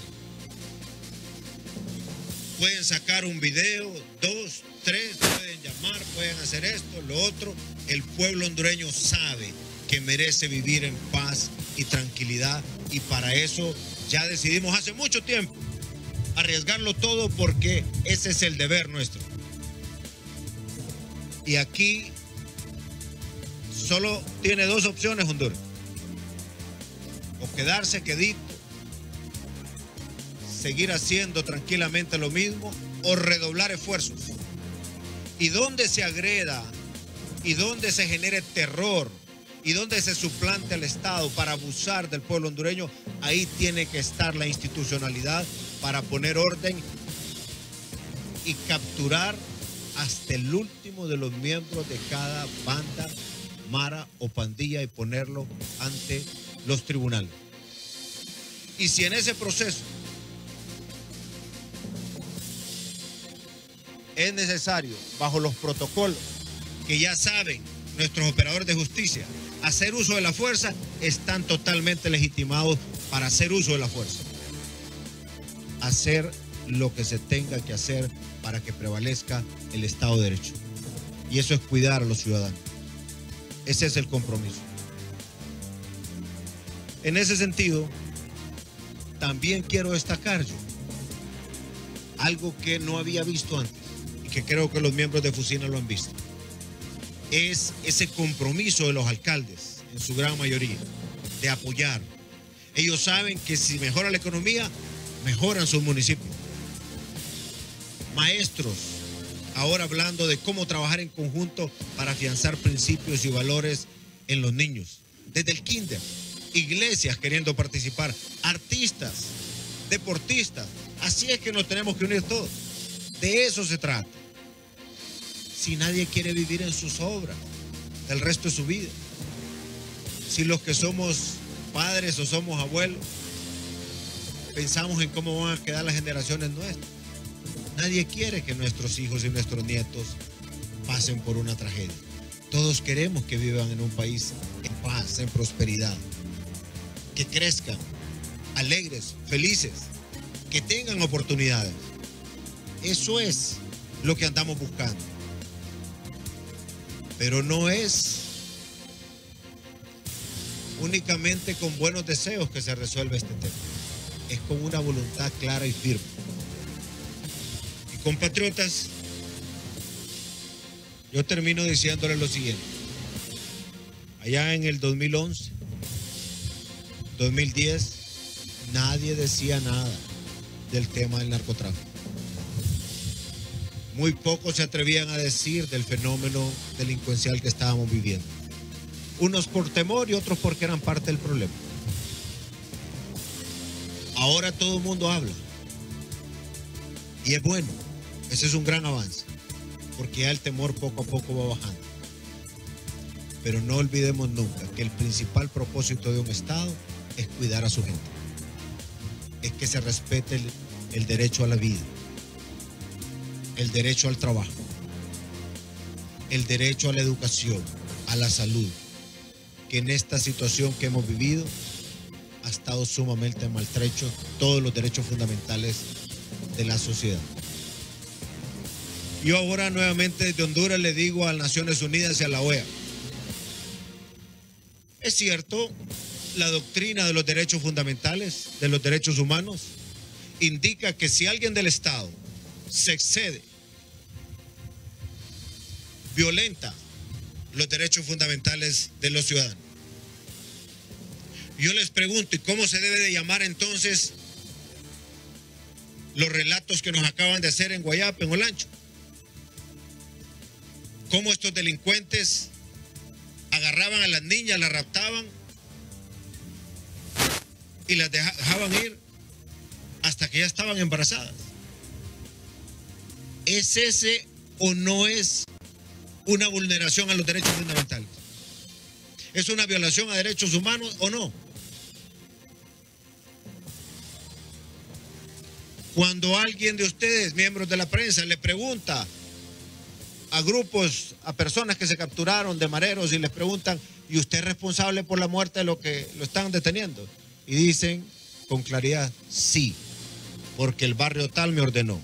Pueden sacar un video, 2, 3, pueden llamar, pueden hacer esto, lo otro. El pueblo hondureño sabe que merece vivir en paz y tranquilidad, y para eso ya decidimos hace mucho tiempo arriesgarlo todo, porque ese es el deber nuestro. Y aquí solo tiene dos opciones Honduras: o quedarse quedito, seguir haciendo tranquilamente lo mismo, o redoblar esfuerzos. Y donde se agreda, y donde se genere terror, y donde se suplante al Estado para abusar del pueblo hondureño, ahí tiene que estar la institucionalidad para poner orden y capturar hasta el último de los miembros de cada banda, mara o pandilla, y ponerlo ante los tribunales. Y si en ese proceso es necesario, bajo los protocolos que ya saben nuestros operadores de justicia, hacer uso de la fuerza, están totalmente legitimados para hacer uso de la fuerza. Hacer lo que se tenga que hacer para que prevalezca el Estado de Derecho. Y eso es cuidar a los ciudadanos. Ese es el compromiso. En ese sentido, también quiero destacar yo algo que no había visto antes y que creo que los miembros de Fusina lo han visto. Es ese compromiso de los alcaldes, en su gran mayoría, de apoyar. Ellos saben que si mejora la economía, mejoran sus municipios. Maestros, ahora hablando de cómo trabajar en conjunto para afianzar principios y valores en los niños, desde el kinder. Iglesias queriendo participar, artistas, deportistas. Así es que nos tenemos que unir todos. De eso se trata. Si nadie quiere vivir en sus obras el resto de su vida, si los que somos padres o somos abuelos pensamos en cómo van a quedar las generaciones nuestras, nadie quiere que nuestros hijos y nuestros nietos pasen por una tragedia. Todos queremos que vivan en un país en paz, en prosperidad, que crezcan alegres, felices, que tengan oportunidades. Eso es lo que andamos buscando. Pero no es únicamente con buenos deseos que se resuelve este tema. Es con una voluntad clara y firme. Y compatriotas, yo termino diciéndoles lo siguiente. Allá en el 2011, 2010, nadie decía nada del tema del narcotráfico. Muy pocos se atrevían a decir del fenómeno delincuencial que estábamos viviendo. Unos por temor y otros porque eran parte del problema. Ahora todo el mundo habla. Y es bueno. Ese es un gran avance. Porque ya el temor poco a poco va bajando. Pero no olvidemos nunca que el principal propósito de un Estado es cuidar a su gente. Es que se respete el derecho a la vida, el derecho al trabajo, el derecho a la educación, a la salud, que en esta situación que hemos vivido ha estado sumamente maltrecho todos los derechos fundamentales de la sociedad. Yo ahora nuevamente desde Honduras le digo a las Naciones Unidas y a la OEA, es cierto, la doctrina de los derechos fundamentales, de los derechos humanos, indica que si alguien del Estado se excede, violenta los derechos fundamentales de los ciudadanos. Yo les pregunto, ¿y cómo se debe de llamar entonces los relatos que nos acaban de hacer en Guayape, en Olancho? ¿Cómo estos delincuentes agarraban a las niñas, las raptaban y las dejaban ir hasta que ya estaban embarazadas? ¿Es ese o no es una vulneración a los derechos fundamentales? ¿Es una violación a derechos humanos o no? Cuando alguien de ustedes, miembros de la prensa, le pregunta a grupos, a personas que se capturaron de mareros y les preguntan, ¿y usted es responsable por la muerte de lo que lo están deteniendo? Y dicen con claridad, sí, porque el barrio tal me ordenó,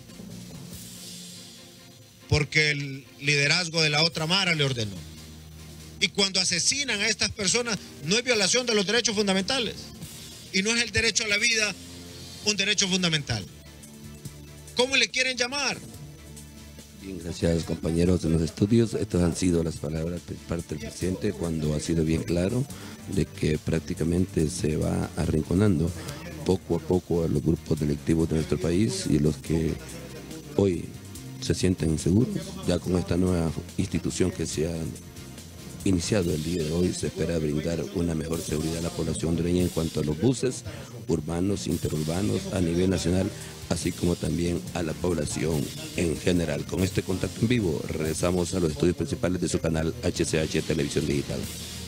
porque el liderazgo de la otra mara le ordenó. Y cuando asesinan a estas personas, no es violación de los derechos fundamentales, y no es el derecho a la vida un derecho fundamental. ¿Cómo le quieren llamar? Bien, gracias compañeros de los estudios. Estas han sido las palabras de parte del presidente cuando ha sido bien claro de que prácticamente se va arrinconando poco a poco a los grupos delictivos de nuestro país y los que hoy se sienten inseguros. Ya con esta nueva institución que se ha iniciado el día de hoy, se espera brindar una mejor seguridad a la población hondureña en cuanto a los buses urbanos, interurbanos a nivel nacional, así como también a la población en general. Con este contacto en vivo, regresamos a los estudios principales de su canal HCH Televisión Digital.